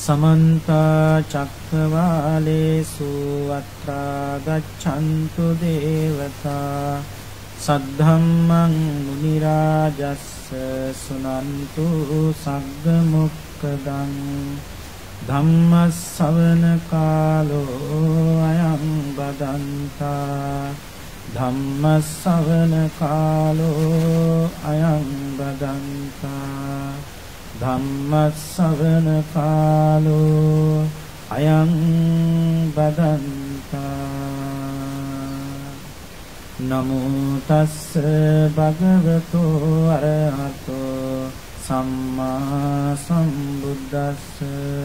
समन्त चक्रवालेषु अत्रा गच्छन्तु देवता सद्धम्मं मुनिराजस्स सुनन्तु सग्गमुक्कदं धम्मස්සවන कालो अयं बदन्ता धम्मස්සවන कालो अयं बदन्ता धम्मස්සවන कालो अयं बदन्ता नमो तस्स भगवतो अरहतो सम्मा सम्बुද්දස්ස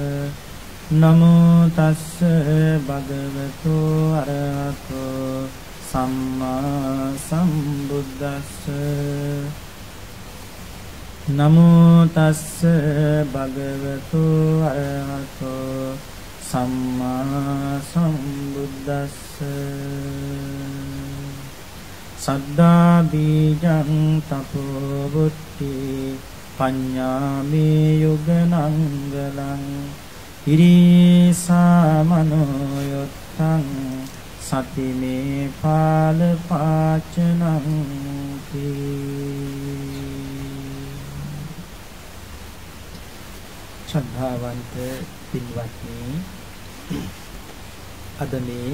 नमो तस्स भगवतो अरहतो सम्मा सम्बुද්දස්ස नमो तस्स भगवतो अरहतो सम्मा सम्बुද්දස්ස सद्दा बीजं तपो बुद्धि पඤ්ඤාමේ යුගනංගලං ඉරිසා මනෝයොත්තං සතිමේ පාල පාචනං ශ්‍රද්ධාවන්ත පින්වත්නි අද මේ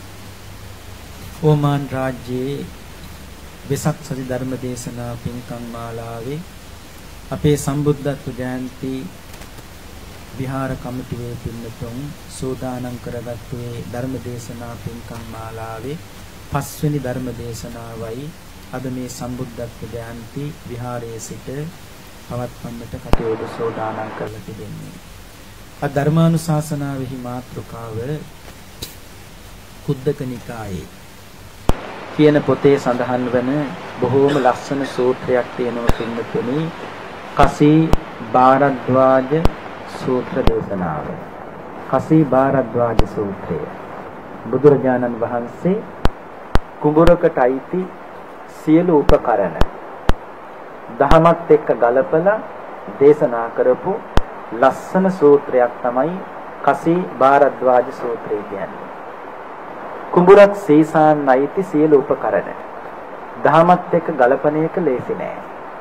ඕමාන් රාජ්‍යයේ වෙසක් සති ධර්ම දේශනා පින්කම් මාලාවේ අපේ සම්බුද්ධත්ව ජයන්ති විහාර කමිටුවේ පින්නතුන් සෝදානම් කරගත්තු මේ ධර්ම දේශනා පින්කම් මාලාවේ 5 වෙනි ධර්ම දේශනාවයි අද මේ සම්බුද්ධත්ව ජයන්ති විහාරයේ සිට පවත්වන්නට කටයුතු සෝදානම් කරලා තිබෙන්නේ. අද ධර්මානුශාසනාවෙහි මාතෘකාව කුද්දක නිකායේ කියන පොතේ සඳහන් වන බොහෝම ලස්සන සූත්‍රයක් තියෙනවා පින්නතුනි. කසී භාරද්වාජ සූත්‍ර දේශනාව. කසී භාරද්වාජ සූත්‍රය. බුදුරජාණන් වහන්සේ කුඹරකට අයිති සියලු උපකරණ දහමත් එක්ක ගලපලා දේශනා කරපු ලස්සන සූත්‍රයක් තමයි කසී භාරද්වාජ සූත්‍රය කියන්නේ. කුඹුරක් සීසාන් නැති සියලු උපකරණ දහමත් එක්ක ගලපන එක ලේසි නෑ.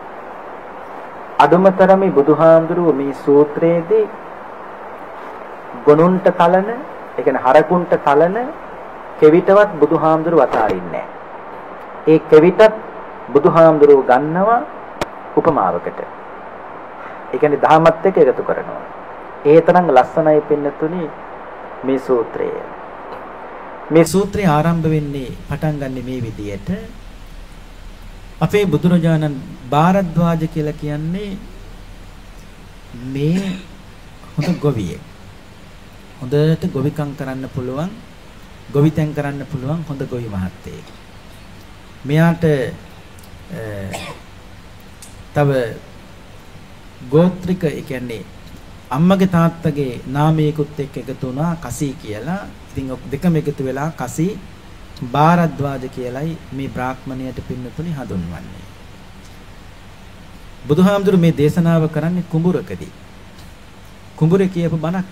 අදුමතරමේ බුදුහාඳුරුව මේ සූත්‍රයේදී ගොනුන්ට තලන, ඒ කියන්නේ හරකුන්ට තලන කෙවිතවත් බුදුහාඳුරුව අතාරින්නේ නෑ. ඒ කෙවිතත් බුදුහාඳුරුව ගන්නවා උපමාවකට. ඒ කියන්නේ දහමත් එක්ක එකතු කරනවා. ඒ තරම් ලස්සනයි පින්නතුනි මේ සූත්‍රය. මේ සූත්‍රය ආරම්භ වෙන්නේ පටන් ගන්න මේ විදියට අපේ බුදුරජාණන් භාරද්වාජ කියලා කියන්නේ මේ හොඳ ගොවියෙක්. හොඳට ගොවිකම් කරන්න පුළුවන්, ගොවිතැන් කරන්න පුළුවන් හොඳ ගොවි මහත්තයෙක්. මෙයාට තව ගෝත්‍රික ඒ කියන්නේ අම්මගේ තාත්තගේ නාමයකුත් එක්ක එකතු වුණා කසී කියලා. ඉතින් දෙකම එකතු වෙලා කසී භාරද්වාජ කියලයි මේ බ්‍රාහ්මණයට පින්නතුනි හඳුන්වන්නේ. බුදුහාමුදුරු මේ දේශනාව කරන්නේ කුඹුරකදී. කුඹුරේ කියපු බණක්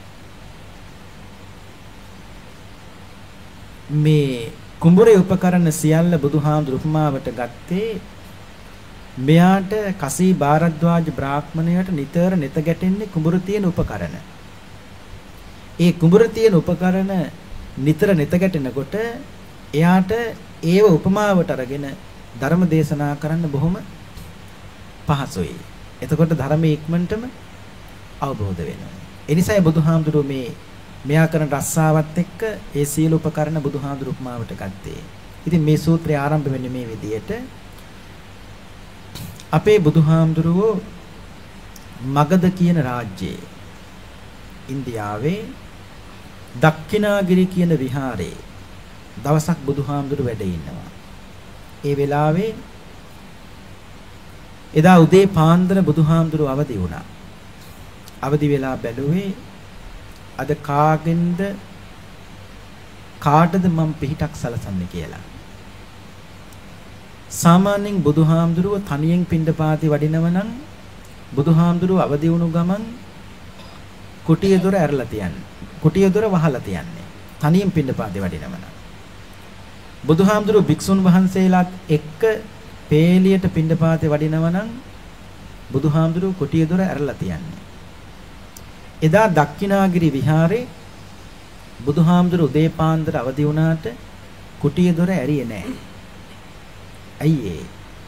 මේ කුඹුරේ උපකරණ සියල්ල බුදුහාමුදුරු උපමාවට ගත්තේ මෙයාට කසී භාරද්වාජ බ්‍රාහ්මණයට නිතර ನೆත ගැටෙන්නේ කුඹුර තියෙන උපකරණ. ඒ කුඹුර තියෙන උපකරණ නිතර ನೆත ගැටෙනකොට එයාට ඒව උපමාවට අරගෙන ධර්ම දේශනා කරන්න බොහොම පහසුයි. එතකොට ධර්මයේ ඉක්මනටම අවබෝධ වෙනවා. ඒ නිසායි බුදුහාමුදුරුවෝ මෙයා කරන රස්සාවත් එක්ක ඒ සීල උපකරණ බුදුහාමුදුරුවෝ උපමාවට ගත්තේ. ඉතින් මේ සූත්‍රය ආරම්භ වෙන්නේ මේ විදියට. අපේ බුදුහාමුදුරුවෝ මගධ කියන රාජ්‍යයේ ඉන්දියාවේ දක්ඛිනාගිරි කියන විහාරේ දවසක් බුදුහාමුදුරුවෝ වැඩ ඉන්නවා. ඒ වෙලාවේ එදා උදේ පාන්දර බුදුහාමුදුරුවෝ අවදි වුණා. අවදි වෙලා බැලුවේ අද කාටද මම පිහිටක් සලසන්නේ කියලා. සාමාන්‍යයෙන් බුදුහාමුදුරුවෝ තනියෙන් පිණ්ඩපාතේ වඩිනව නම් බුදුහාමුදුරුවෝ අවදි වුණු ගමන් කුටිය දොර ඇරලා තියන්නේ. කුටිය දොර වහලා තියන්නේ. තනියෙන් පින්ඩපාතේ වඩිනවනම්. බුදුහාමුදුරු භික්ෂුන් වහන්සේලාත් එක්ක පේලියට පින්ඩපාතේ වඩිනවනම් බුදුහාමුදුරු කුටිය දොර ඇරලා තියන්නේ. එදා දක්ඛිනාගිරි විහාරේ බුදුහාමුදුරු උදේ පාන්දර අවදි වුණාට කුටිය දොර ඇරියේ නැහැ. ඇයි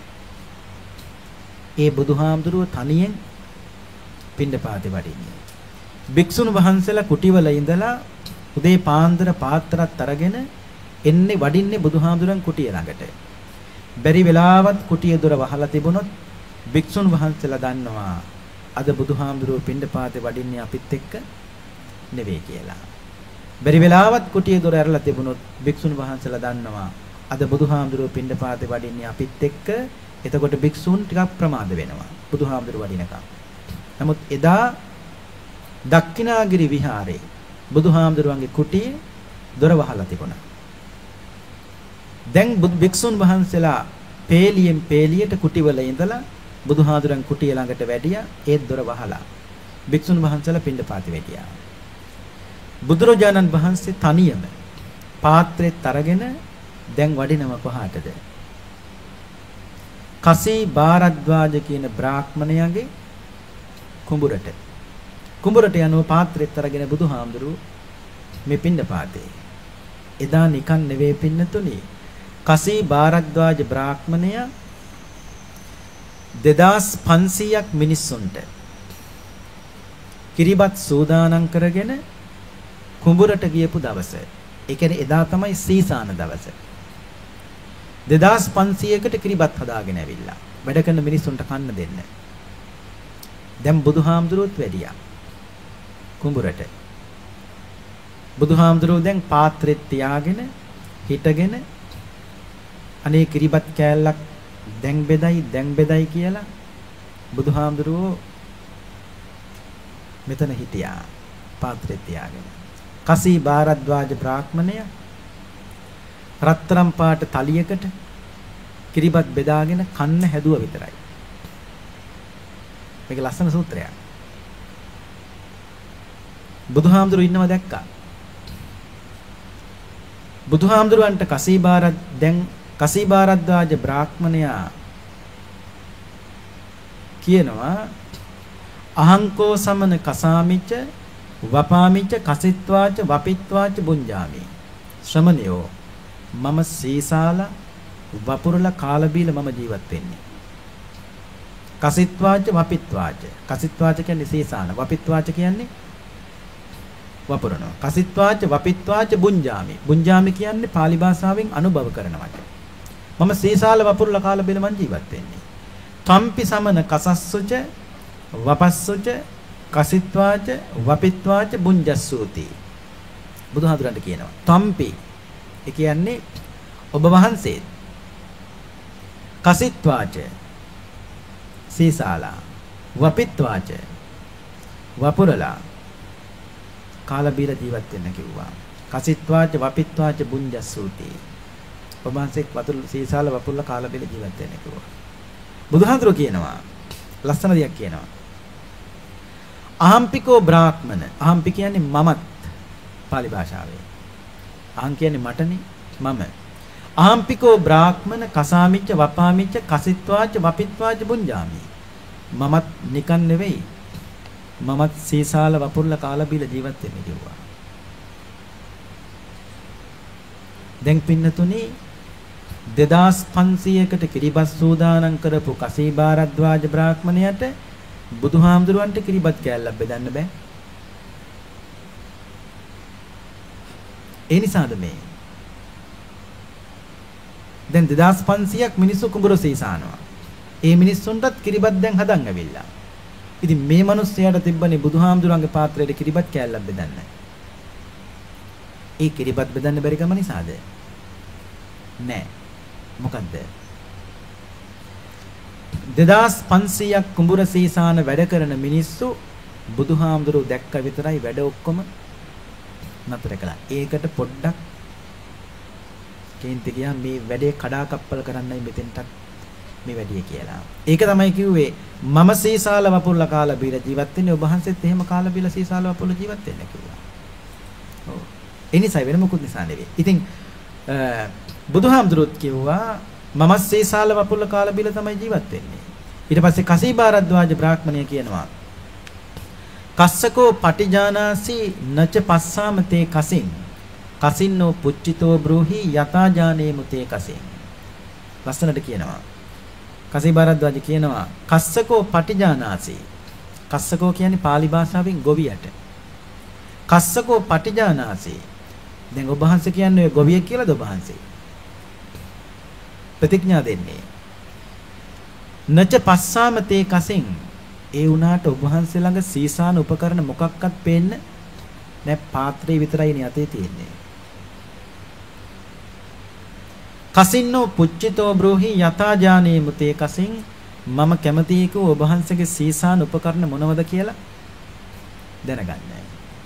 ඒ බුදුහාමුදුරුව තනියෙන් පින්ඩපාතේ වඩින්නේ. භික්ෂුන් වහන්සේලා කුටිවල ඉඳලා උදේ පාන්දර පාත්‍රات අරගෙන එන්නේ වඩින්නේ බුදුහාමුදුරන් කුටිය ළඟට. බැරි වෙලාවත් කුටිය දොර වහලා තිබුණොත් භික්ෂුන් වහන්සේලා දන්නවා අද බුදුහාමුදුරුව පින්ඩපාතේ වඩින්නේ අපිත් එක්ක නෙවෙයි කියලා. බැරි වෙලාවත් කුටිය දොර ඇරලා තිබුණොත් භික්ෂුන් වහන්සේලා දන්නවා අද බුදුහාමුදුරුව පින්ඩපාතේ වඩින්නේ අපිත් එක්ක. එතකොට භික්ෂුන් ටිකක් ප්‍රමාද වෙනවා බුදුහාමුදුරුව වඩිනකම්. නමුත් එදා දක්ඛිනාගිරි විහාරේ බුදුහාමුදුරුවන්ගේ කුටියේ දොර වහලා තිබුණා. දැන් භික්ෂුන් වහන්සේලා පේලියෙන් පේලියට කුටිවල ඉඳලා බුදුහාමුදුරන් කුටිය ළඟට වැඩියා. ඒත් දොර වහලා භික්ෂුන් වහන්සේලා පින්ඩපාතේ වැඩියා. බුදුරජාණන් වහන්සේ තනියම පාත්‍රෙත් අරගෙන දැන් වඩිනව කොහාටද? කසී බාරද්වාජ කියන බ්‍රාහ්මණයාගේ කුඹුරට. කුඹුරට යනව පාත්‍රෙත් අරගෙන බුදුහාමුදුරු මේ පින්ඩපාතේ. එදා නිකන් නෙවෙයි පින්නතුනි. කසී බාරද්වාජ බ්‍රාහ්මණයා 2500ක් මිනිස්සුන්ට කිරිබත් සූදානම් කරගෙන කුඹුරට ගියපු දවස. ඒ කියන්නේ එදා තමයි සීසාන දවස. 2500කට කිරිබත් හදාගෙන ඇවිල්ලා වැඩ කරන මිනිස්සුන්ට කන්න දෙන්න. දැන් බුදුහාමුදුරුවොත් වැඩියා කුඹුරට. බුදුහාමුදුරුවෝ දැන් පාත්‍රෙත් තියාගෙන හිටගෙන අනේ කිරිබත් කෑල්ලක් දැන් බෙදයි කියලා බුදුහාමුදුරුවෝ මෙතන හිටියා පාත්‍රෙත් තියාගෙන. කසී බාරද්වාජ බ්‍රාහ්මණය රත්තරම් පාට තලියකට කිරිබත් බෙදාගෙන කන්න හැදුවා විතරයි. මේක ලස්සන සූත්‍රයක්. බුදුහාමුදුරුවෝ ඉන්නව දැක්කා. බුදුහාමුදුරුවන්ට කසී බාරද්වාජ බ්‍රාහ්මණයා කියනවා අහංකෝ සමන කසාමිච වපාමිච කසිත්වාච වපිත්වාච බුඤ්ජාමි. ශ්‍රමණයෝ මම සීසාලා වපුරලා කාලා බීලා මම ජීවත් වෙන්නේ. කසිත්වාච වපිත්වාච. කසිත්වාච කියන්නේ සීසාන. වපිත්වාච කියන්නේ වපුරනවා. කසිත්වාච වපිත්වාච බුඤ්ජාමි. බුඤ්ජාමි කියන්නේ pāli භාෂාවෙන් අනුභව කරනවට. මම සීසාල වපුරලා කාලා බීලා මම ජීවත් වෙන්නේ. තම්පි සමන කසස්සුච වපස්සුච කසිත්වාච වපිත්වාච බුඤ්ජස්සූති. බුදුහාමුදුරන්ට කියනවා තම්පි ඒ කියන්නේ ඔබ වහන්සේ කසිත්වාච සීසාලා වපිත්වාච වපුරලා කාලා බීලා ජීවත් වෙන්න කිව්වා. කසිත්වාච වපිත්වාච බුඤ්ජස්සූති. ඔබ වහන්සේ වතුර සීසාලා වපුරලා කාලා බීලා ජීවත් වෙන්න කිව්වා. බුදුහාමුදුරුවෝ කියනවා ලස්සන දෙයක් කියනවා. අහම්පිකෝ බ්‍රාහ්මන. අහම්පි කියන්නේ මමත් pāli භාෂාවේ. අහං කියන්නේ මටනේ මම. අහම්පිකෝ බ්‍රාහ්මන කසාමිච්ච වපාමිච්ච කසිත්වාච වපිත්වාච බුඤ්ජාමි. මමත් නිකන් නෙවෙයි. මමත් සීසාල වපුරලා කාලා බීලා ජීවත් වෙන්න කිව්වා. දැන් පින්නතුනි 2500කට කිරිබත් සූදානම් කරපු කසී බාරද්වාජ බ්‍රාහ්මණයට බුදුහාමුදුරුවන්ට කිරිබත් කෑල්ලක් බෙදන්න බෑ. ඒ නිසාද මේ දැන් 2500ක් මිනිස්සු කුඹුර සීසානවා. ඒ මිනිස්සුන්ටත් කිරිබත් දැන් හදන් ඇවිල්ලා. ඉතින් මේ මිනිස්සයාට තිබ්බනේ බුදුහාමුදුරුවන්ගේ පාත්‍රයට කිරිබත් කෑල්ලක් බෙදන්න. ඒ කිරිබත් බෙදන්න බැරි කම නිසාද? නෑ. මොකද්ද? 2500ක් කුඹුර සීසාන වැඩ කරන මිනිස්සු බුදුහාමුදුරුවෝ දැක්ක විතරයි වැඩ ඔක්කොම නතර කළා. ඒකට පොඩ්ඩක් කේන්ති ගියා මේ වැඩේ කඩාකප්පල් කරන්නයි මෙතෙන්ට මේ වැඩි කියලා. ඒක තමයි කිව්වේ මම සීසාල වපුරලා කාලා බීලා ජීවත් වෙන්නේ ඔබ වහන්සේත් එහෙම කාලා බීලා සීසාල වපුරලා ජීවත් වෙන්න කිව්වා. ඔව්. ඒ නිසා වෙන මොකුත් නිසා නෙවෙයි. ඉතින් බුදුහාමුදුරුවෝ කිව්වා මම සීසාල වපුරලා කාලා බීලා තමයි ජීවත් වෙන්නේ. ඊට පස්සේ කසී භාරද්වාජ බ්‍රාහ්මණය කියනවා කස්සකෝ පටිජානාසි නච පස්සාම තේ කසින් කසින්නෝ පුච්චිතෝ බ්‍රෝහි යතාජානේ මුතේ කසින්. ලස්සනට කියනවා. කසී භාරද්වාජ කියනවා කස්සකෝ පටිජානාසි. කස්සකෝ කියන්නේ pāli භාෂාවෙන් ගොවියට. කස්සකෝ පටිජානාසි. දැන් ඔබ වහන්සේ කියන්නේ ඔය ගොවියෙක් කියලාද ඔබ වහන්සේ? ප්‍රතිඥා දෙන්නේ. නච පස්සාම තේ කසින් ඒ උනාට ඔබ වහන්සේ ළඟ සීසාන උපකරණ මොකක්වත් පේන්නේ නැහැ. පාත්‍රය විතරයි නේ අතේ තියෙන්නේ. කසින්නෝ පුච්චිතෝ බ්‍රෝහි යතාජානේ මුතේ කසින් මම කැමතියි කෝ ඔබ වහන්සේගේ සීසාන උපකරණ මොනවද කියලා දැනගන්න.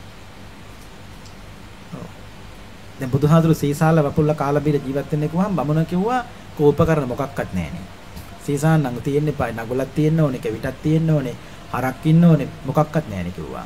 ඔව්. දැන් බුදුහාඳුරු සීසාල වපුල්ලා කාලා බීලා ජීවත් වෙන්නේ කිව්වහම බමුණ කිව්වා කෝ උපකරණ මොකක්වත් නැහැනේ. සීසාන නම් තියෙන්නේ පයි නගුලක් තියෙන්න ඕනේ, කෙවිතක් තියෙන්න ඕනේ, හරක් ඉන්න ඕනේ, මොකක්වත් නැහැනේ කිව්වා.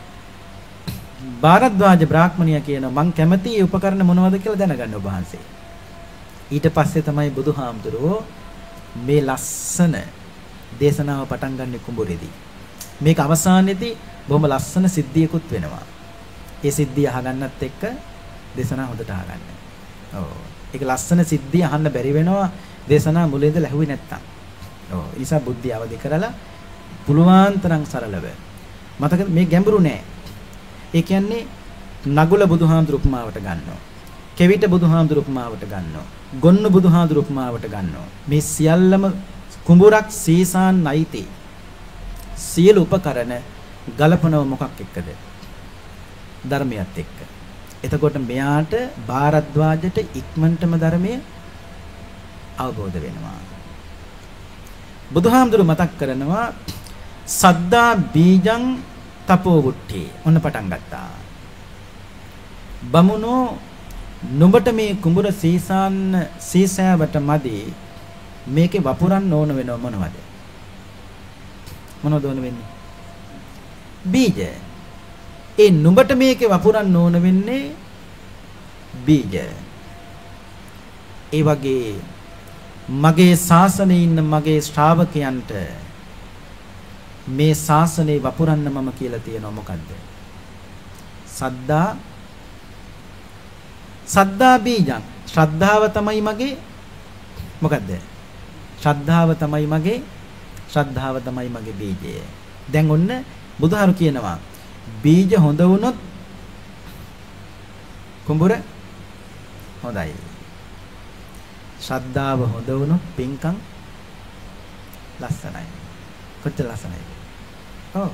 භාරද්වාජ බ්‍රාහ්මණයා කියනවා මං කැමතියි උපකරණ මොනවද කියලා දැනගන්න ඔබ වහන්සේ. ඊට පස්සේ තමයි බුදුහාමුදුරුවෝ මේ ලස්සන දේශනාව පටන් ගන්න කුඹුරේදී. මේක අවසානයේදී බොහොම ලස්සන සිද්ධියකුත් වෙනවා. ඒ සිද්ධිය අහගන්නත් එක්ක දේශනාව හොඳට අහගන්න. ඔව්. ඒක ලස්සන සිද්ධිය අහන්න බැරි වෙනවා දේශනාව මුලින්ද ලැහුවේ නැත්තම්. ඔව්. ඒ නිසා බුද්ධිය අවදි කරලා පුළුවන් තරම් සරලව. මතක මේ ගැඹුරු නෑ. ඒ කියන්නේ නගුල බුදුහාමුදුරු උපමාවට ගන්නවා. කෙවිත බුදුහාමුදුරු උපමාවට ගන්නවා. ගොන්න බුදුහාඳුරු උපමාවට ගන්නවා. මේ සියල්ලම කුඹුරක් සීසාන් නැයිති. සියලු උපකරණ ගලපනව මොකක් එක්කද? ධර්මයත් එක්ක. එතකොට මෙයාට භාරද්වාජට ඉක්මනටම ධර්මය අවබෝධ වෙනවා. බුදුහාඳුරු මතක් කරනවා සද්දා බීජං තපෝ වුට්ටි. ඔන්න පටන් ගත්තා. බමුණෝ නුඹට මේ කුඹුර සීසෑවට මදි මේකේ වපුරන්න ඕන වෙනව මොනවද? මොනවද ඕන වෙන්නේ? බීජ. ඒ නුඹට මේකේ වපුරන්න ඕන වෙන්නේ බීජ. ඒ වගේ මගේ ශාසනයේ ඉන්න මගේ ශ්‍රාවකයන්ට මේ ශාසනේ වපුරන්න මම කියලා තියෙනවා මොකද්ද? සද්දා බීජං. ශ්‍රද්ධාව තමයි මගේ මොකද්ද? ශ්‍රද්ධාව තමයි මගේ බීජය. දැන් ඔන්න බුදුහාරු කියනවා බීජ හොඳ වුණොත් කුඹුර හොඳයි. ශ්‍රද්ධාව හොඳ වුණොත් පින්කම් ලස්සනයි. කොච්චර ලස්සනයිද? ඔව්.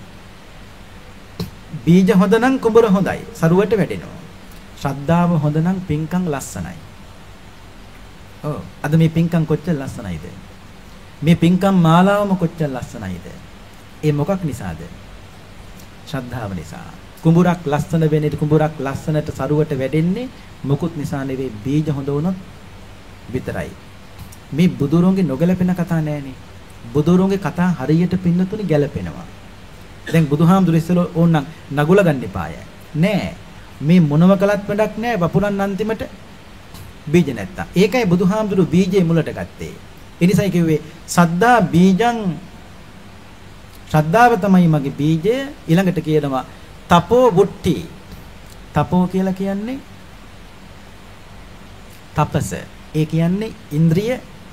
බීජ හොඳ නම් කුඹුර හොඳයි. සරුවට වැටෙනවා. ශ්‍රද්ධාව හොඳ නම් පින්කම් ලස්සනයි. ඔව්. අද මේ පින්කම් කොච්චර ලස්සනයිද? මේ පින්කම් මාලාවම කොච්චර ලස්සනයිද? ඒ මොකක් නිසාද? ශ්‍රද්ධාව නිසා. කුඹුරක් ලස්සන වෙන්නේ කුඹුරක් ලස්සනට සරුවට වැඩෙන්නේ මොකුත් නිසා නෙවෙයි බීජ හොඳ වුණොත් විතරයි. මේ බුදුරුවන්ගේ නොගැලපෙන කතා නෑනේ. බුදුරුවන්ගේ කතා හරියට පින්නතුනි ගැලපෙනවා. දැන් බුදුහාමුදුරු ඉස්සෙල්ලා ඕනනම් නගුල ගන්න එපාය. නෑ. මේ මොනව කළත් වැඩක් නෑ වපුරන් අන්තිමට බීජ නැත්තා. ඒකයි බුදුහාමුදුරු බීජේ මුලට ගත්තේ. ඒ නිසායි කිව්වේ සද්දා බීජං ශ්‍රද්ධාව තමයි මගේ බීජය. ඊළඟට කියනවා තපෝ වුට්ටි. තපෝ කියලා කියන්නේ තපස. ඒ කියන්නේ ඉන්ද්‍රිය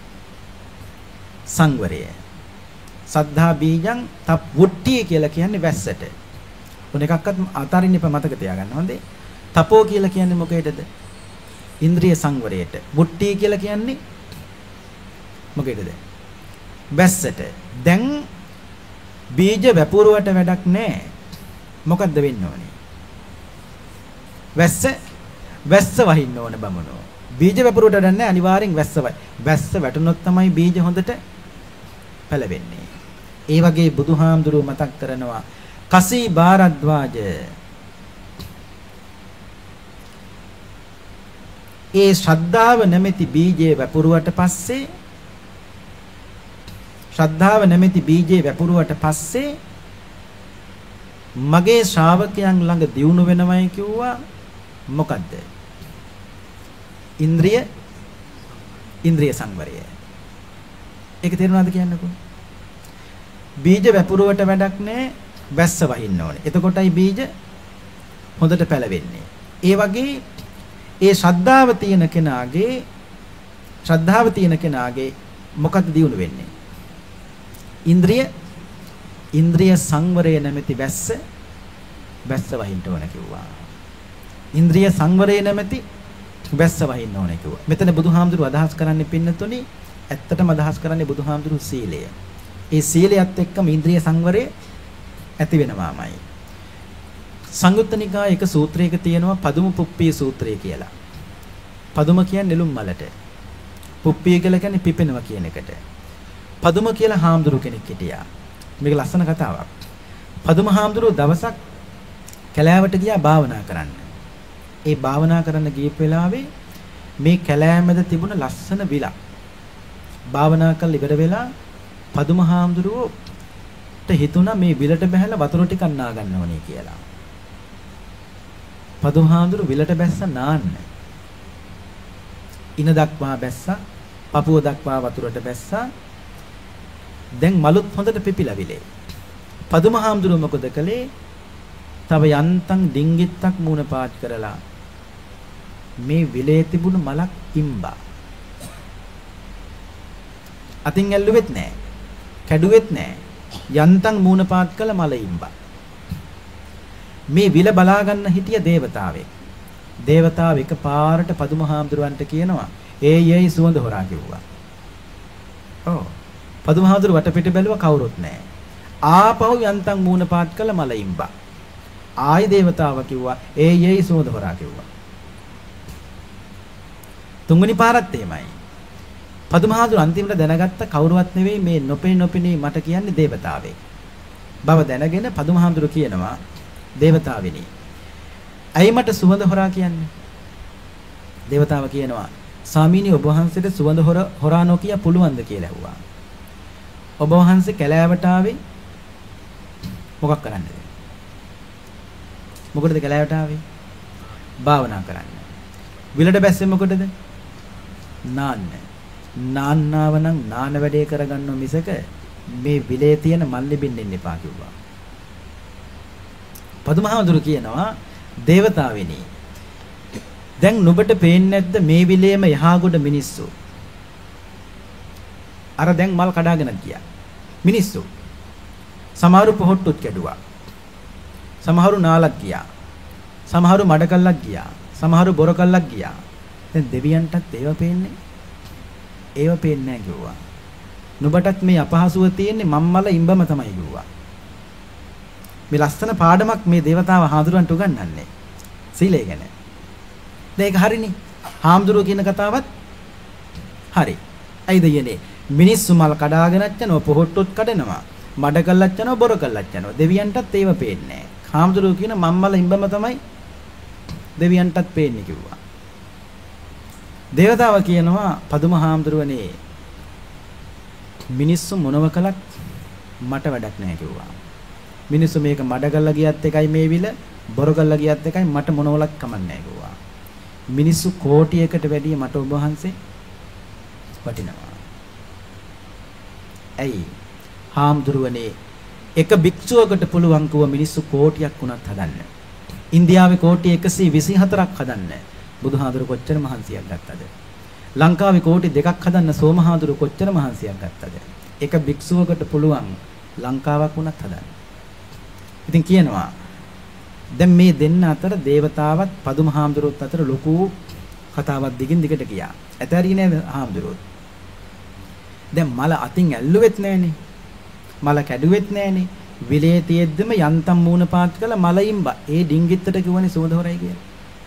සංවරය. සද්ධා බීජං තප් වුට්ටි කියලා කියන්නේ වැස්සට. මොන එකක්වත් අතාරින්න එපා මතක තියාගන්න. හොඳේ. තපෝ කියලා කියන්නේ මොකේදද? ඉන්ද්‍රිය සංවරයට. වුට්ටි කියලා කියන්නේ මොකේදද? වැස්සට. දැන් බීජ වැපුරුවට වැඩක් නැහැ. මොකද්ද වෙන්න ඕනේ? වැස්ස වහින්න ඕන බමුණෝ. බීජ වැපුරුවට වැඩක් නැහැ අනිවාර්යෙන් වැස්ස වයි. වැස්ස වැටුනොත් තමයි බීජ හොඳට පැලවෙන්නේ. ඒ වගේ බුදුහාමුදුරුව මතක් කරනවා කසී භාරද්වාජ ඒ ශ්‍රද්ධාව නැමැති බීජය වැපුරුවට පස්සේ ශ්‍රද්ධාව නැමැති බීජේ වැපුරුවට පස්සේ මගේ ශ්‍රාවකයන් ළඟ දියුණු වෙනවයි කිව්වා. මොකද්ද? ඉන්ද්‍රිය සංවරය. ඒක තේරුණාද කියන්නකෝ? බීජ වැපුරුවට වැඩක් නැහැ, වැස්ස වහින්න ඕනේ. එතකොටයි බීජ හොඳට පැලවෙන්නේ. ඒ වගේ ඒ ශ්‍රද්ධාව තියෙන කෙනාගේ මොකද්ද දියුණු වෙන්නේ? ඉන්ද්‍රිය සංවරය නැමැති වැස්ස වහින්න ඕන කිව්වා. ඉන්ද්‍රිය සංවරය නැමැති වැස්ස වහින්න ඕන කිව්වා. මෙතන බුදුහාමුදුරුවෝ අදහස් කරන්නේ පින්නතුනි, ඇත්තටම අදහස් කරන්නේ බුදුහාමුදුරුවෝ සීලය. ඒ සීලයත් එක්කම ඉන්ද්‍රිය සංවරය ඇති වෙනවාමයි. සංයුත්ත නිකායේ එක සූත්‍රයක තියෙනවා පදුම පුප්පී සූත්‍රය කියලා. පදුම කියන්නේ නෙළුම් මලට. පුප්පී කියලා කියන්නේ පිපෙනවා කියන එකට. පදුම කියලා හාමුදුරු කෙනෙක් හිටියා. මේක ලස්සන කතාවක්. පදුම හාමුදුරුවෝ දවසක් කැලෑවට ගියා භාවනා කරන්න. ඒ භාවනා කරන්න ගියපු වෙලාවේ මේ කැලෑමැද තිබුණ ලස්සන විලක්. භාවනා කරලා ඉවර වෙලා පදුම හාමුදුරුවෝට හිතුණා මේ විලට බහැලා වතුර ටිකක් නා ගන්න ඕනේ කියලා. පදුම හාමුදුරුවෝ විලට බැස්ස නාන්න. ඉන දක්වා බැස්සා, පපුව දක්වා වතුරට බැස්සා. දැන් මලුත් හොඳට පිපිලා විලේ. පදුම හාමුදුරුවෝ මොකද කළේ? තව යන්තම් ඩිංගිත්තක් මූණ පාත් කරලා මේ විලේ තිබුණු මලක් ඉම්බා. අතින් ඇල්ලුවෙත් නැහැ. කැඩුවෙත් නැහැ. යන්තම් මූණ පාත් කළ මල ඉම්බා. මේ විල බලා ගන්න හිටිය දේවතාවෙක්. දේවතාව එකපාරට පදුම හාමුදුරුවන්ට කියනවා ඒයි සුවඳ හොරා කිව්වා. ඔව්. පදුම හාමුදුරුව වටපිට බැලුවා කවුරුත් නැහැ. ආපහු යන්තම් මූණ පාත් කළ මල ඉම්බා. ආයි දේවතාව කිව්වා ඒයි සුවඳ හොරා කිව්වා. තුන්වෙනි පාරත් එහෙමයි. පදුම හාමුදුරුව අන්තිමට දැනගත්ත කවුරුවත් නෙවෙයි මේ නොපෙනී මට කියන්නේ දේවතාවෙක්. බව දැනගෙන පදුම හාමුදුරුව කියනවා දේවතාවෙනි ඇයි මට සුවඳ හොරා කියන්නේ? දේවතාව කියනවා ස්වාමීනි ඔබ වහන්සේට සුවඳ හොරා නොකිය පුළුවන්ද කියලා ඇහුවා. ඔබ වහන්සේ කැලෑවට ආවේ මොකක් කරන්නද? මොකටද කැලෑවට ආවේ? භාවනා කරන්න. විලට බැස්සේ මොකටද? නාන්න. නාන්නාව නම් නාන වැඩේ කරගන්නව මිසක මේ විලේ තියෙන මල්ලි බින්නෙන්න එපා කිව්වා. පදුමහාමුදුරු කියනවා දේවතාවෙනි දැන් නුඹට පේන්නේ නැද්ද මේ විලේම යහගොඩ මිනිස්සු අර දැන් මල් කඩාගෙන ගියා මිනිස්සු සමහරු පොහොට්ටුත් කැඩුවා සමහරු නාලක් ගියා සමහරු මඩ කල්ලක් ගියා සමහරු බොර කල්ලක් ගියා දැන් දෙවියන්ටත් ඒව පේන්නේ නැහැ කිව්වා නුඹටත් මේ අපහසුව තියෙන්නේ මම්මල ඉඹම තමයි කිව්වා මේ ලස්සන පාඩමක් මේ දේවතාව හාමුදුරන්ට උගන්වන්නේ සීලය ගැන. දැන් ඒක හරිනේ. හාමුදුරුවෝ කියන කතාවත් හරි. ඇයිද යන්නේ? මිනිස්සු මල් කඩාගෙනත් යනවා, පොහොට්ටොත් කඩනවා, මඩ කල්ලත් යනවා, බොර කල්ලත් යනවා. දෙවියන්ටත් ඒව පේන්නේ නැහැ. හාමුදුරුවෝ කියන මම්මල ඉඹම තමයි දෙවියන්ටත් පේන්නේ කිව්වා. දේවතාව කියනවා පදුම හාමුදුරුවනේ මිනිස්සු මොනව කළත් මට වැඩක් නැහැ කිව්වා. මිනිස්සු මේක මඩ ගල්ලා ගියත් එකයි මේ විල බොර ගල්ලා ගියත් එකයි මට මොනවලක් කමන්නේ නැහැ කිව්වා. මිනිස්සු කෝටියකට වැඩිය මට ඔබ වහන්සේ වටිනවා. ඇයි? හාමුදුරුවනේ එක භික්ෂුවකට පුළුවන් කව මිනිස්සු කෝටියක් වුණත් හදන්න. ඉන්දියාවේ කෝටි 124ක් හදන්න බුදුහාඳුරු කොච්චර මහන්සියක් ගත්තද? ලංකාවේ කෝටි 2ක් හදන්න සෝමහාඳුරු කොච්චර මහන්සියක් ගත්තද? එක භික්ෂුවකට පුළුවන් ලංකාවක් වුණත් හදන්න. ඉතින් කියනවා දැන් මේ දෙන්න අතර දේවතාවත් පදුම හාමුදුරුවොත් අතර ලොකු කතාවක් දිගින් දිගට ගියා. ඇතරිය නේද හාමුදුරුවෝ? දැන් මල අතින් ඇල්ලුවෙත් නැහනේ. මල කැඩුවෙත් නැහනේ. විලේ තියෙද්දිම යන්තම් මූණ පාත් කළ මලින්බ ඒ ඩිංගිත්තට කිව්වනේ සුවඳ හොරයි කියලා.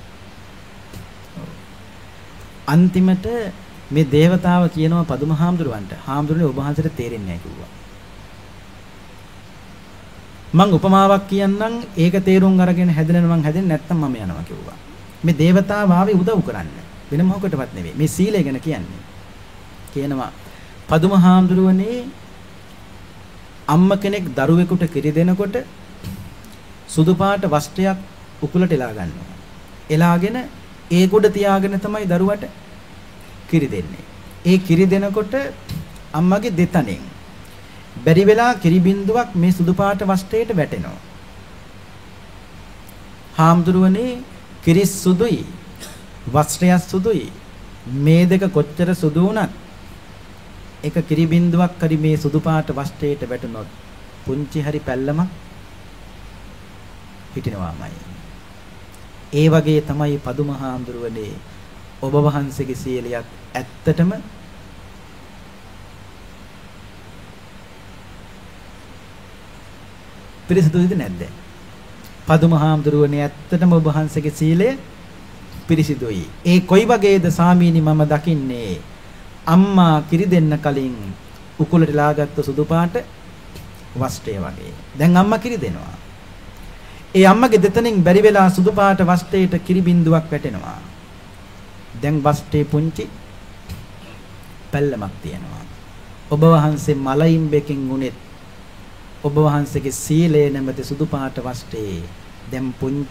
අන්තිමට මේ දේවතාව කියනවා පදුම හාමුදුරුවන්ට හාමුදුරනේ ඔබ වහන්සේට තේරෙන්නේ නැහැ කිව්වා. මං උපමාවක් කියන්නම් ඒක තේරුම් අරගෙන හැදෙන්න මං හැදෙන්නේ නැත්තම් මම යනවා කිව්වා. මේ දේවතාව ආවේ උදව් කරන්න. වෙන මොකකටවත් නෙවෙයි. මේ සීලය ගැන කියන්නේ. කියනවා පදුම හාමුදුරුවනේ අම්මා කෙනෙක් දරුවෙකුට කිරි දෙනකොට සුදු පාට වස්ත්‍රයක් උකුලට එලා ගන්නවා. එලාගෙන ඒ කුඩ තියාගෙන තමයි දරුවට කිරි දෙන්නේ. ඒ කිරි දෙනකොට අම්මගේ දෙතනෙන් බැරි වෙලා කිරි බින්දුවක් මේ සුදු පාට වස්ත්‍රයට වැටෙනවා. හාමුදුරුවනේ කිරි සුදුයි වස්ත්‍රය සුදුයි මේ දෙක කොච්චර සුදු වුණත් එක කිරි බින්දුවක් හරි මේ සුදු පාට වස්ත්‍රයට වැටුනොත් පුංචි හරි පැල්ලමක් හිටිනවාමයි. ඒ වගේ තමයි පදුමහාඳුරුවනේ ඔබ වහන්සේගේ සීලයක් ඇත්තටම පිරිසිදුයිද නැද්ද? පදුමහාඳුරුවනේ ඇත්තටම ඔබ වහන්සේගේ සීලය පිරිසිදුයි. ඒ කොයි වගේද සාමීනි මම දකින්නේ? අම්මා කිරි දෙන්න කලින් උකුලට ලාගත්තු සුදු පාට වස්ත්‍රය වගේ. දැන් අම්මා කිරි දෙනවා. ඒ අම්මගේ දෙතනින් බැරි වෙලා සුදු පාට වස්ත්‍රයට කිරි බින්දුවක් වැටෙනවා. දැන් වස්ත්‍රේ පුංචි පැල්ලමක් තියෙනවා. ඔබ වහන්සේ මලින්බෙකින් උනේත් ඔබ වහන්සේගේ සීලය නැමැති සුදු පාට වස්ත්‍රේ දැන්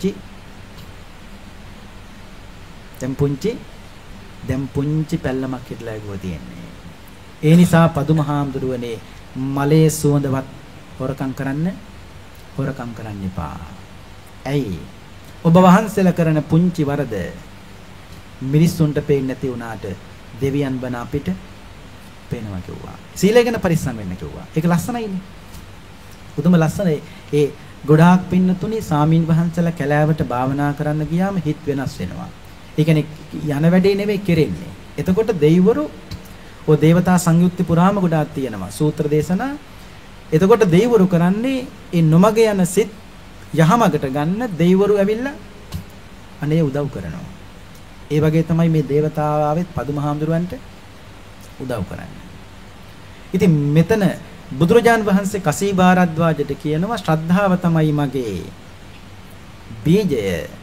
පුංචි පැල්ලමක් හිටලා ගියෝ තියෙන්නේ. ඒ නිසා පදුමහාමුදුරුවනේ මලේ සුවඳවත් හොරකම් කරන්න එපා. ඇයි? ඔබ වහන්සේලා කරන පුංචි වරද මිනිස්සුන්ට පේන්නේ නැති වුණාට දෙවියන් බන අපිට පේනවා කිව්වා. සීලය ගැන පරිස්සම් වෙන්න කිව්වා. ඒක ලස්සනයිනේ. උතුම ලස්සනයි. ඒ ගොඩාක් පින්නතුනි සාමීන් වහන්සේලා කැලෑවට භාවනා කරන්න ගියාම හිත වෙනස් වෙනවා. ඒ කියන්නේ යන වැඩේ නෙවෙයි කෙරෙන්නේ. එතකොට දෙවිවරු ඔය දේවතා සංයුක්ති පුරාම ගොඩාක් තියෙනවා. සූත්‍ර දේශනා. එතකොට දෙවිවරු කරන්නේ ඒ නොමග යන සිත් යහමගට ගන්න දෙවිවරු ඇවිල්ලා අනේ උදව් කරනවා. ඒ වගේ තමයි මේ දේවතාවාවෙත් පදුමහාමුදුරන්ට උදව් කරන්නේ. ඉතින් මෙතන බුදුරජාන් වහන්සේ කසීභාරද්වාජට කියනවා ශ්‍රද්ධාව තමයි මගේ බීජය.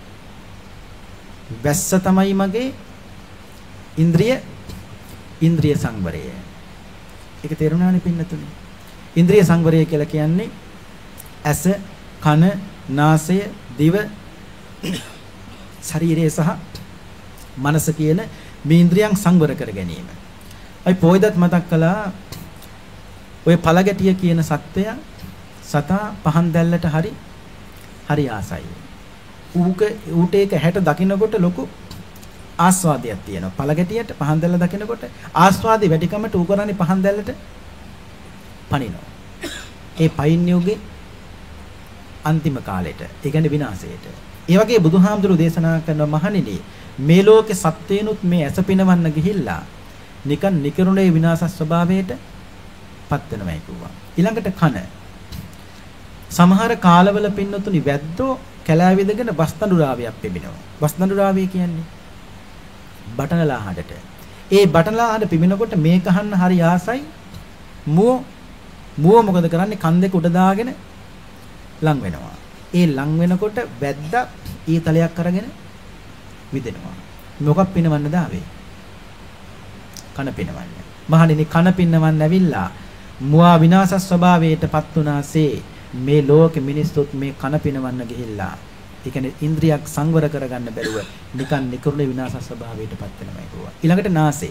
වැස්ස තමයි මගේ ඉන්ද්‍රිය සංවරය. ඒක තේරුණානේ පින්නතුනි. ඉන්ද්‍රිය සංවරය කියලා කියන්නේ ඇස, කන, නාසය, දිව, ශරීරය සහ මනස කියන මේ ඉන්ද්‍රියන් සංවර කර ගැනීම. අයි පොයිදත් මතක් කළා ඔය පළගැටිය කියන සතා පහන් දැල්ලට හරි ආසයි. ඌට ඒක හැට දකින්නකොට ලොකු ආස්වාදයක් තියෙනවා. පළගැටියට පහන් දැල්ල දකින්නකොට ආස්වාදේ වැඩිකමට ඌ කරන්නේ පහන් දැල්ලට පනිනවා. ඒ පයින්යෝගේ අන්තිම කාලෙට, ඒ කියන්නේ විනාශයට. ඒ වගේ බුදුහාමුදුරු දේශනා කරන මහණෙනි මේ ලෝකේ සත්‍යේනුත් මේ ඇස පිනවන්න ගිහිල්ලා නිකන් නිකරුණේ විනාශ ස්වභාවයට පත් වෙනවයි කිව්වා. ඊළඟට කන. සමහර කාලවල පින්නතුනි වැද්දෝ කැලෑවිදගෙන බස්තඬුරාවියක් පිබිනවා. බස්තඬුරාවිය කියන්නේ බටනලා හඬට. ඒ බටනලා හඬ පිබිනකොට මේක අහන්න හරි ආසයි. මුව මොකද කරන්නේ? කන් දෙක උඩ දාගෙන ලං වෙනවා. ඒ ලං වෙනකොට වැද්දා ඊතලයක් අරගෙන විදෙනවා. මොකක් පිනවන්නද ආවේ? කන පිනවන්න. මහණෙනි කන පිනවන්න ඇවිල්ලා මුවා විනාශ ස්වභාවයටපත් වුණාසේ මේ ලෝකෙ මිනිස්සුත් මේ කන පිනවන්න ගිහිල්ලා ඒ කියන්නේ ඉන්ද්‍රියක් සංවර කරගන්න බැරුව නිකන් නිකරුණේ විනාශ ස්වභාවයටපත් වෙනවා කියුවා. ඊළඟට නාසය.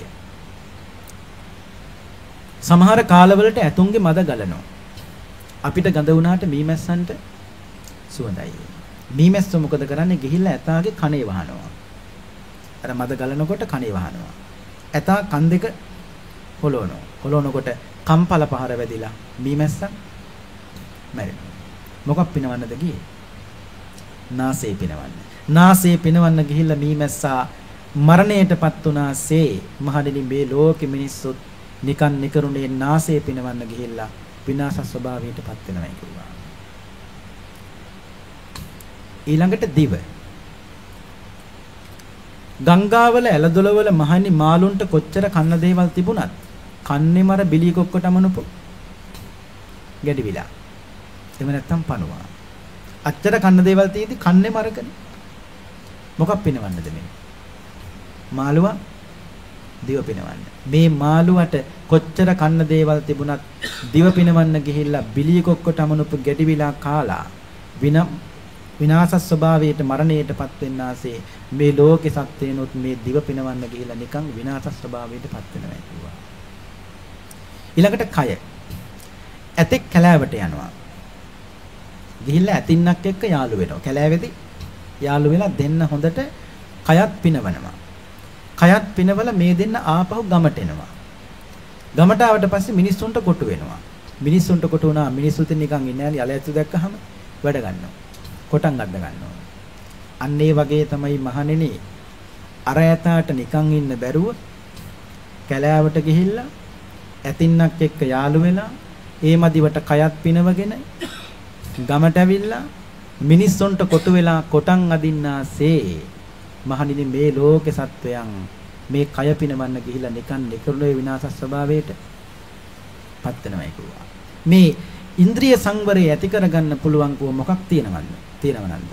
සමහර කාලවලට ඇතුන්ගේ මද ගලනවා. අපිට ගඳ වුණාට මීමැස්සන්ට සුවඳයි. මීමැස්ස මොකද කරන්නේ? ගිහිල්ලා ඇතාගේ කනේ වහනවා. අර මද ගලනකොට කනේ වහනවා. ඇතා කන් දෙක හොලවනවා. හොලවනකොට කම්පල පහර වැදිලා මීමැස්ස මැරෙනවා. මොකක් පිනවන්නද ගියේ? නාසය පිනවන්න. නාසය පිනවන්න ගිහිල්ලා මීමැස්සා මරණයටපත් වුණාසේ මහණෙනි මේ ලෝකෙ මිනිස්සුත් නිකන් නිකරුණේ නාසය පිනවන්න ගිහිල්ලා විනාශ ස්වභාවයටපත් වෙනවා කිව්වා. ඊළඟට දිව. ගංගාවල ඇලදොලවල මහණි මාළුන්ට කොච්චර කන්න දේවල් තිබුණත් කන්නේ මර බිලී කොක්කටමනුපු ගැඩිවිලා. එහෙම නැත්තම් පණුවා. අච්චර කන්න දේවල් තියෙදි කන්නේ මරකනේ. මොකක් පිනවන්නද මේ? මාළුවා දිව පිනවන්න. මේ මාළුවට කොච්චර කන්න දේවල් තිබුණත් දිව පිනවන්න ගිහිල්ලා බිලිය කොක්කොට අමනුප ගැටිවිලා කාලා විනාශ ස්වභාවයට මරණයටපත් වෙන්නාසේ මේ ලෝකේ සත්‍යනොත් මේ දිව පිනවන්න ගිහිල්ලා නිකන් විනාශ ස්වභාවයටපත් වෙනවා කිව්වා. ඊළඟට කය. ඇතෙක් කැලෑවට යනවා. ගිහිල්ලා ඇතින්නක් එක්ක යාළු වෙනවා. කැලෑවේදී යාළු වෙලා දෙන්න හොඳට කයත් පිනවනවා. කයත් පිනවල මේ දෙන්න ආපහු ගමට එනවා. ගමට ආවට පස්සේ මිනිස්සුන්ට කොටු වෙනවා. මිනිස්සුන්ට කොටු වුණා මිනිස්සුත් නිකන් ඉන්නේ නැලි අලයතු දැක්කහම වැඩ ගන්නවා. කොටන් ගන්න ගන්නවා. අන්න ඒ වගේ තමයි මහණෙනි අර ඇතාට නිකන් ඉන්න බැරුව කැලෑවට ගිහිල්ලා ඇතින්නක් එක්ක යාළු වෙලා ඒ මදිවට කයත් පිනවගෙන ගමට ඇවිල්ලා මිනිස්සුන්ට කොටු වෙලා කොටන් අදින්නාසේ මහණෙනි මේ ලෝකේ සත්වයන් මේ කය පිනවන්න ගිහිල්ලා නිකන් නිකරුණේ විනාශ ස්වභාවයට පත් වෙනවයි කිව්වා. මේ ඉන්ද්‍රිය සංවරය ඇති කරගන්න පුළුවන් කෝ මොකක් තියෙනවද?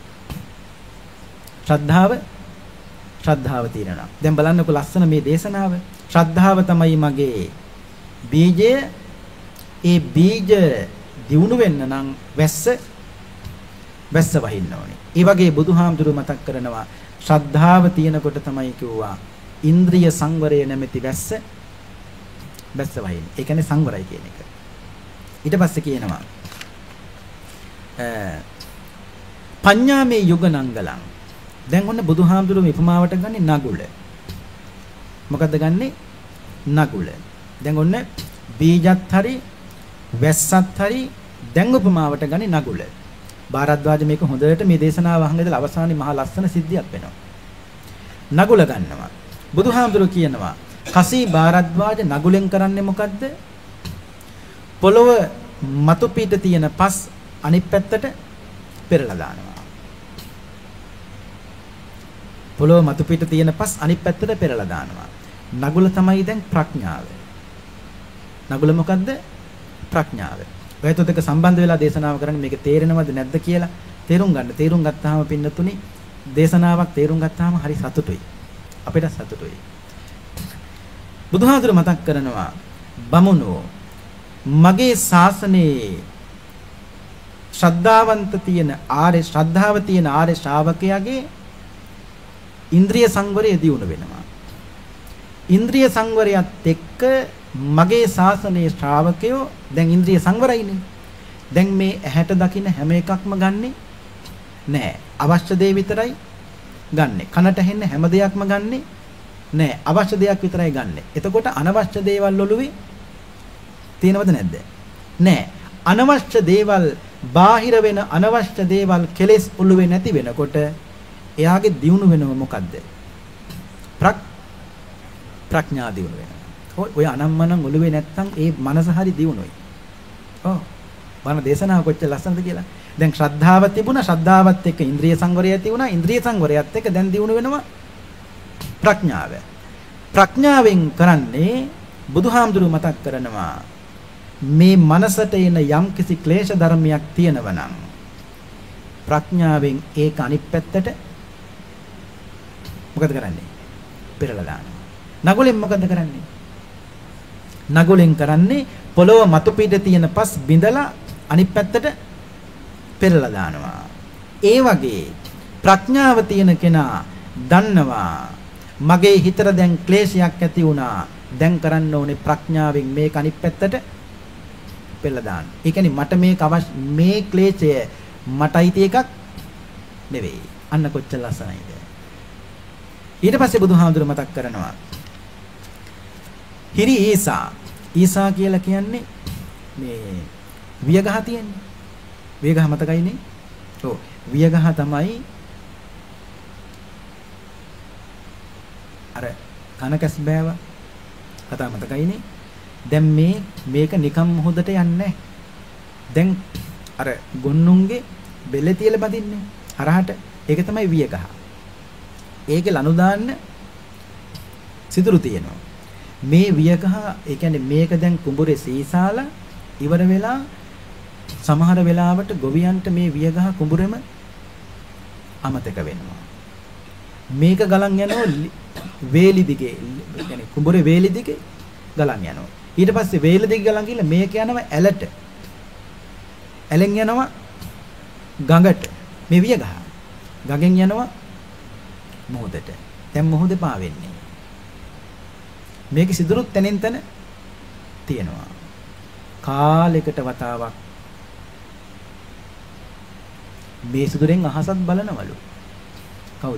ශ්‍රද්ධාව තියෙනවා. දැන් බලන්නකො ලස්සන මේ දේශනාව. ශ්‍රද්ධාව තමයි මගේ බීජය. ඒ බීජ දියුණු වෙන්න නම් වැස්ස වහින්න ඕනේ. ඒ වගේ බුදුහාමුදුරුවෝ මතක් කරනවා ශ්‍රද්ධාව තියෙනකොට තමයි කිව්වා ඉන්ද්‍රිය සංවරය නැමැති වැස්ස වහින්න. ඒ කියන්නේ සංවරයි කියන එක. ඊට පස්සේ කියනවා පඤ්ඤාමේ යුගනංගලං. දැන් ඔන්න බුදුහාමුදුරුවෝ උපමාවට ගන්නේ නගුල. මොකද්ද ගන්නෙ? නගුල. දැන් ඔන්න බීජත් හරි වැස්සත් හරි දැන් උපමාවට ගන්නේ නගුල. භාරද්වාජ මේක හොඳට මේ දේශනාව අහන් ඉඳලා අවසානයේ මහා ලස්සන සිද්ධියක් වෙනවා. නගුල ගන්නවා. බුදුහාමුදුරුවෝ කියනවා කසී භාරද්වාජ නගුලෙන් කරන්නේ මොකද්ද? පොළොව මතු පිට තියෙන පස් අනිත් පැත්තට පෙරලා දානවා. පොළොව මතු පිට තියෙන පස් අනිත් පැත්තට පෙරලා දානවා. නගුල තමයි දැන් ප්‍රඥාව. නගුල මොකද්ද? ප්‍රඥාව. ඔයත් දෙක සම්බන්ධ වෙලා දේශනාව කරන්නේ මේක තේරෙනවද නැද්ද කියලා තේරුම් ගන්න. තේරුම් ගත්තාම පින්නතුනි දේශනාවක් තේරුම් ගත්තාම හරි සතුටුයි. අපිට සතුටුයි. බුදුහාමුදුර මතක් කරනවා බමුණෝ මගේ ශාසනයේ ශ්‍රද්ධාව තියෙන ආර්ය ශ්‍රාවකයාගේ ඉන්ද්‍රිය සංවරය දියුණු වෙනවා. ඉන්ද්‍රිය සංවරයත් එක්ක මගේ ශාසනයේ ශ්‍රාවකයෝ දැන් ඉන්ද්‍රිය සංවරයිනේ. දැන් මේ ඇහැට දකින්න හැම එකක්ම ගන්නෙ නෑ. අවශ්‍ය දේ විතරයි ගන්නෙ. කනට ඇහෙන්න හැම දෙයක්ම ගන්නෙ නෑ. අවශ්‍ය දෙයක් විතරයි ගන්නෙ. එතකොට අනවශ්‍ය දේවල් ඔළුවේ තියෙනවද නැද්ද? නෑ. අනවශ්‍ය දේවල් බාහිර වෙන අනවශ්‍ය දේවල් කෙලෙස් ඔළුවේ නැති වෙනකොට එයාගේ දියුණු වෙනව මොකද්ද? ප්‍රඥා දියුණු වෙනවා. ඔය අනම්මනම් ඔළුවේ නැත්තම් ඒ මනස හරි දියුණුයි. ඔව්. බලන්න දේශනාව කොච්චර ලස්සනද කියලා. දැන් ශ්‍රද්ධාව තිබුණා. ශ්‍රද්ධාවත් එක්ක ඉන්ද්‍රිය සංවරය තිබුණා. ඉන්ද්‍රිය සංවරයත් එක්ක දැන් දියුණු වෙනවා ප්‍රඥාව. ප්‍රඥාවෙන් කරන්නේ බුදුහාමුදුරුවෝ මතක් කරනවා මේ මනසට එන යම්කිසි ක්ලේශ ධර්මයක් තියෙනවා නම් ප්‍රඥාවෙන් ඒක අනිත් පැත්තට මොකද කරන්නේ? පෙරලා දානවා. නගුලෙන් මොකද කරන්නේ? නගුලෙන් කරන්නේ පොළොව මතු පිට තියෙන පස් බිඳලා අනිත් පැත්තට පෙරලා දානවා. ඒ වගේ ප්‍රඥාව තියෙන කෙනා දන්නවා මගේ හිතට දැන් ක්ලේශයක් ඇති වුණා. දැන් කරන්න ඕනේ ප්‍රඥාවෙන් මේක අනිත් පැත්තට පෙරලා දාන්න. ඒ කියන්නේ මට මේක අවශ්‍ය මේ ක්ලේශය මටයි තියෙ එකක් නෙවෙයි. අන්න කොච්චර ලස්සනයිද. ඊට පස්සේ බුදුහාමුදුරුවෝ මතක් කරනවා හිරි ඊසා කියලා කියන්නේ මේ වියගහ තියෙන්නේ. වියගහ මතකයිනේ? ඔව්. වියගහ තමයි අර කනකස් බෑව කතා මතකයිනේ? දැන් මේක නිකම් මොහොතට යන්නේ. දැන් අර ගොන්නුන්ගේ බෙල්ල තියලා බඳින්නේ හරහට. ඒක තමයි වියගහ. ඒකේ ලනු දාන්න සිදුරු තියෙනවා. මේ වියගහ ඒ කියන්නේ මේක දැන් කුඹුරේ සීසාලා ඉවර වෙලා සමහර වෙලාවට ගොවියන්ට මේ වියගහ කුඹුරෙම අමතක වෙනවා. මේක ගලන් යනවා වේලි දිගේ. يعني කුඹුරේ වේලි දිගේ ගලන් යනවා. ඊට පස්සේ වේලි දිගේ ගලන් ගිහලා මේක යනවා ඇලට. ඇලෙන් යනවා ගඟට. මේ විය ගහ. ගඟෙන් යනවා මොහොතට. දැන් මොහොතේ පාවෙන්නේ. මේක සිදුරුත් තැනින් තැන තියෙනවා. කාලයකට වතාවක් මේ සිදුරෙන් අහසත් බලනවලු. කවුද?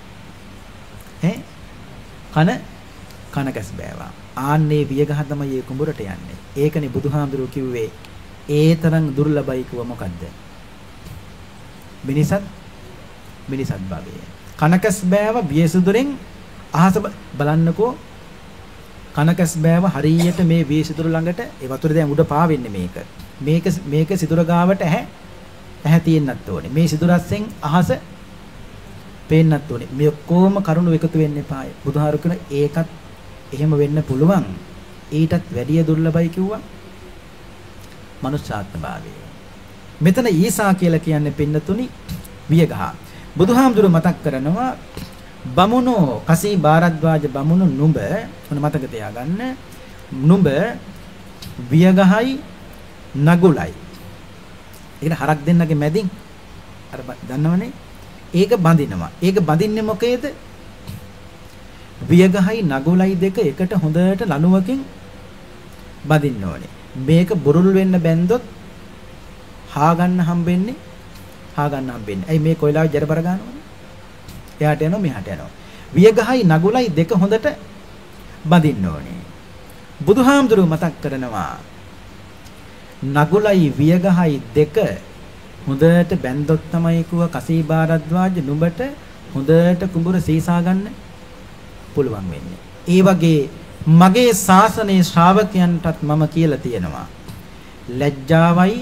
කන කැස් බෑවා. ආන්නේ වියගහ තමයි මේ කුඹුරට යන්නේ. ඒකනේ බුදුහාමුදුරුවෝ කිව්වේ ඒ තරම් දුර්ලභයි කිව්ව මොකද්ද? මිනිසත් භවය. කන කැස් බෑව වියසුදුරෙන් අහස බලන්නකෝ. කන කැස් බෑව හරියට මේ වියසුදුර ළඟට ඒ වතුර දැන් උඩ පාවෙන්නේ මේක. මේක සිදුර ගාවට ඇහැ තියෙන්නත් ඕනේ. මේ සිදුරස්සෙන් අහස පේන්නත් ඕනේ. මේ කොහොම කරුණු එකතු වෙන්න එපාය. බුදුහාරු කියන ඒකත් එහෙම වෙන්න පුළුවන්. ඊටත් වැඩිය දුර්ලභයි කිව්වා. මනුෂ්‍යාත්ම භාවය. මෙතන ඊසා කියලා කියන්නේ පින්නතුනි වියගහ. බුදුහාමුදුරු මතක් කරනවා බමුණෝ කසී භාරද්වාජ බමුණු නුඹ මොන මතක තියාගන්න. නුඹ වියගහයි නගුලයි. ඒක හරක් දෙන්නගේ මැදින් අර දන්නවනේ. ඒක බඳිනවා. ඒක බඳින්නේ මොකේද? වියගහයි නගුලයි දෙක එකට හොඳට ලණුවකින් බඳින්න ඕනේ. මේක බුරුල් වෙන්න බැන්දොත් හා ගන්න හම්බෙන්නේ. ඇයි මේ කොයිලාවේ ජරබර ගන්නවනේ? එයාට යනවා මෙහාට යනවා. වියගහයි නගුලයි දෙක හොඳට බඳින්න ඕනේ. බුදුහාමුදුරුව මතක් කරනවා නගුලයි වියගහයි දෙක හොඳට බැන්දොත් තමයි කිව්ව කසී භාරද්වාජ නුඹට හොඳට කුඹුර සීසා ගන්න පුළුවන් වෙන්නේ. ඒ වගේ මගේ ශාසනයේ ශ්‍රාවකයන්ටත් මම කියලා තියෙනවා. ලැජ්ජාවයි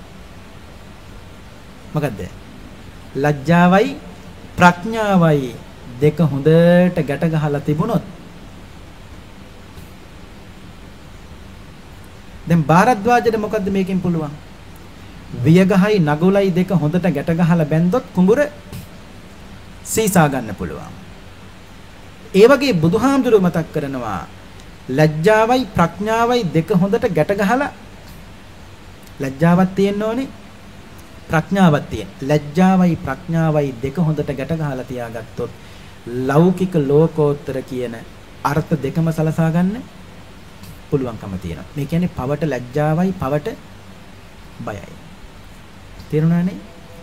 මොකද්ද? ලැජ්ජාවයි ප්‍රඥාවයි දෙක හොඳට ගැට ගහලා තිබුණොත් දැන් භාරද්වාජට මොකද්ද මේකෙන් පුළුවන්? වියගහයි නගුලයි දෙක හොඳට ගැට ගහලා බැන්දොත් කුඹුර සීසා ගන්න පුළුවන්. ඒ වගේ බුදුහාමුදුරුව මතක් කරනවා ලැජ්ජාවයි ප්‍රඥාවයි දෙක හොඳට ගැට ගහලා ලැජ්ජාවක් තියෙන්න ඕනේ ප්‍රඥාවක් තියෙන්න. ලැජ්ජාවයි ප්‍රඥාවයි දෙක හොඳට ගැට ගහලා තියාගත්තොත් ලෞකික ලෝකෝත්තර කියන අර්ථ දෙකම සලසා ගන්න පුළුවන්කම තියෙනවා. මේ කියන්නේ පවට ලැජ්ජාවයි පවට බයයි. තේරුණානේ?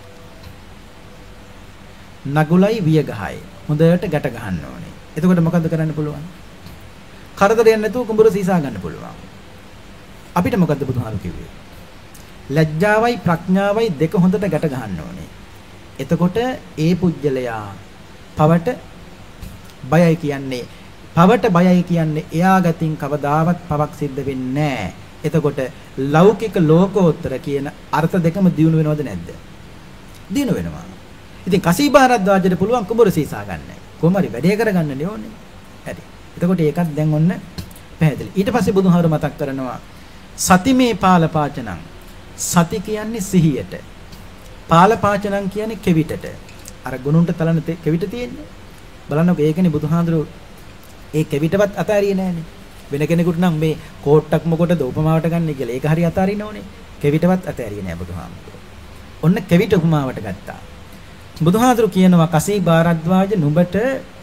නගුලයි වියගහයි හොඳට ගැට ගහන්න ඕනේ. එතකොට මොකද්ද කරන්න පුළුවන්? කරදරයක් නැතුව කුඹුර සීසා ගන්න පුළුවන්. අපිට මොකද්ද බුදුහාරු කිව්වේ? ලැජ්ජාවයි ප්‍රඥාවයි දෙක හොඳට ගැට ගහන්න ඕනේ. එතකොට ඒ පුජ්‍යලයා පවට බයයි කියන්නේ එයා ගතින් කවදාවත් පවක් සිද්ධ වෙන්නේ නැහැ. එතකොට ලෞකික ලෝකෝත්තර කියන අර්ථ දෙකම දිනු වෙනවද නැද්ද? දිනු වෙනවා. ඉතින් කසී භාරද්වාජට පුළුවන් කුඹුර සීසා ගන්න. කොහොම හරි වැඩේ කරගන්න ඕනේ. හරි. එතකොට ඒකත් දැන් ඔන්න පැහැදිලි. ඊට පස්සේ බුදුහාර මතක් කරනවා සතිමේ පාලපාචනං. සති කියන්නේ සිහියට. පාලපාචනං කියන්නේ කෙවිතට. අර ගුණුන්ට තලන කෙවිත තියෙන්නේ. බලන්නකෝ ඒකනේ බුදුහාඳුරු ඒ කෙවිතවත් අතාරියේ නැහනේ. වෙන කෙනෙකුට නම් මේ කෝට්ටක් මොකටද උපමාවට ගන්න කියලා ඒක හරිය අතාරින්න ඕනේ. කෙවිතවත් අතාරියේ නැහැ බුදුහාමුදුරු. ඔන්න කෙවිත උපමාවට ගත්තා. බුදුහාඳුරු කියනවා කසී භාරද්වාජ නුඹට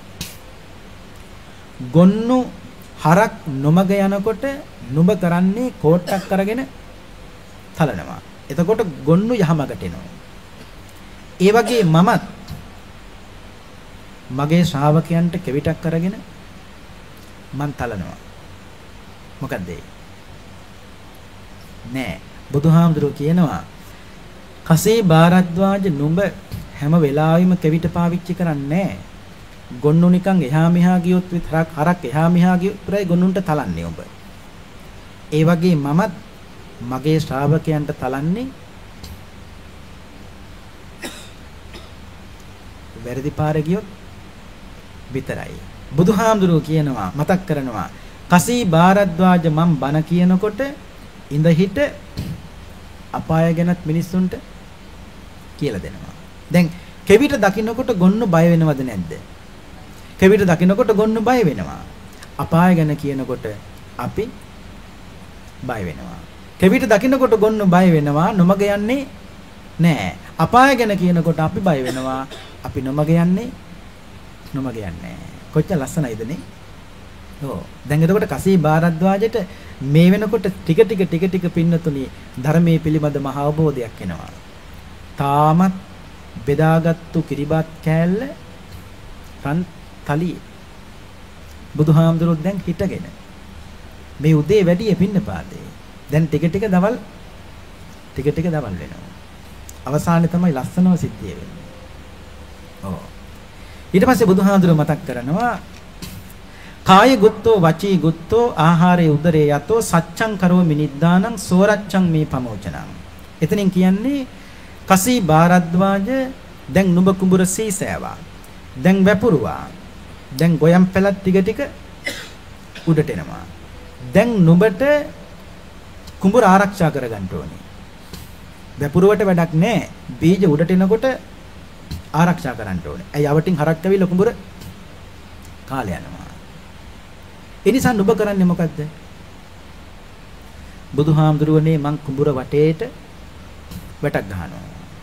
ගොන්නු හරක් නොමග යනකොට නුඹ කරන්නේ කෝට්ටක් අරගෙන තලනවා. එතකොට ගොන්නු යහමගට එනවා. ඒ වගේ මමත් මගේ ශ්‍රාවකයන්ට කෙවිතක් අරගෙන මං තලනවා. මොකද්ද ඒ? නෑ. බුදුහාමුදුරුවෝ කියනවා කසේ භාරද්වාජ නුඹ හැම වෙලාවෙම කෙවිත පාවිච්චි කරන්නේ නෑ. ගොන්නු නිකන් එහා මෙහා ගියොත් විතරක් හරක් එහා මෙහා ගියොත් විතරයි ගොන්නුන්ට තලන්නේ ඔබ. ඒ වගේ මමත් මගේ ශ්‍රාවකයන්ට තලන්නේ වැරදි පාර ගියොත් විතරයි. බුදුහාමුදුරුවෝ කියනවා මතක් කරනවා කසී භාරද්වාජ මම බණ කියනකොට ඉඳ හිට අපාය ගැනත් මිනිස්සුන්ට කියලා දෙනවා. දැන් කෙවිත දකින්නකොට ගොන්නු බය වෙනවද නැද්ද? කෙවිත දකින්නකොට ගොන්න බය වෙනවා. අපාය ගැන කියනකොට අපි බය වෙනවා. කෙවිත දකින්නකොට ගොන්න බය වෙනවා නොමග යන්නේ නෑ. අපාය ගැන කියනකොට අපි බය වෙනවා. අපි නොමග යන්නේ කොච්චර ලස්සනයිද නේ? ඔව්. දැන් එතකොට කසී භාරද්වාජට මේ වෙනකොට ටික ටික පින්නතුනි ධර්මයේ පිළිබඳ මහ අවබෝධයක් එනවා. තාමත් බෙදාගත්තු කිරිබත් කෑල්ල රන් තලියේ බුදුහාමුදුරුවෝ දැන් හිටගෙන මේ උදේ වැඩි පින්නපාතේ දැන් ටික ටික දවල් වෙනවා. අවසානයේ තමයි ලස්සනව සිද්ධිය වෙන්නේ. ඔව්. ඊට පස්සේ බුදුහාමුදුරුවෝ මතක් කරනවා කාය ගුත්තෝ වචී ගුත්තෝ ආහාරේ උදරේ යතෝ සච්ඡං කරෝමි නිද්දානං සෝරච්ඡං මේ පමෝචනං. එතනින් කියන්නේ කසී භාරද්වාජ දැන් නුඹ කුඹුර සීසෑවා. දැන් වැපුරුවා. දැන් ගොයම් පැලත් ටික උඩට එනවා. දැන් නුඹට කුඹුර ආරක්ෂා කරගන්න ඕනේ. වැපුරුවට වැඩක් නැහැ. බීජ උඩට එනකොට ආරක්ෂා කරන්න ඕනේ. ඇයි අවටින් හරක් කවිල කුඹුර කාලේ යනවා. ඒ නිසා නුඹ කරන්නේ මොකද්ද? බුදුහාමුදුරුවනේ මං කුඹුර වටේට වැටක් ගහනවා.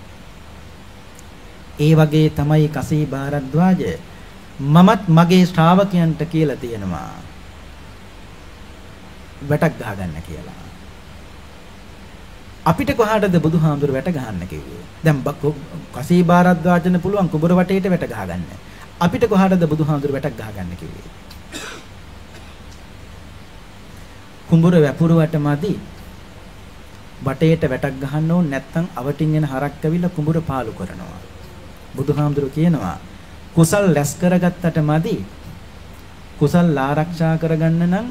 ඒ වගේ තමයි කසී භාරද්වාජ මමත් මගේ ශ්‍රාවකයන්ට කියලා තියෙනවා වැටක් ගහගන්න කියලා. අපිට කොහාටද බුදුහාමුදුර වැට ගහන්න කිව්වේ? දැන් කසී භාරද්වාජන පුළුවන් කුඹුර වටේට වැට ගහගන්න. අපිට කොහාටද බුදුහාමුදුර වැටක් ගහගන්න කිව්වේ? කුඹුර වැපුරුවට මදි වටේට වැටක් ගහන්න ඕන නැත්නම් අවටින් එන හරක් කවිලා කුඹුර පාලු කරනවා. බුදුහාමුදුරු කියනවා කුසල් රැස් කරගත්තට මදි කුසල් ආරක්ෂා කරගන්න නම්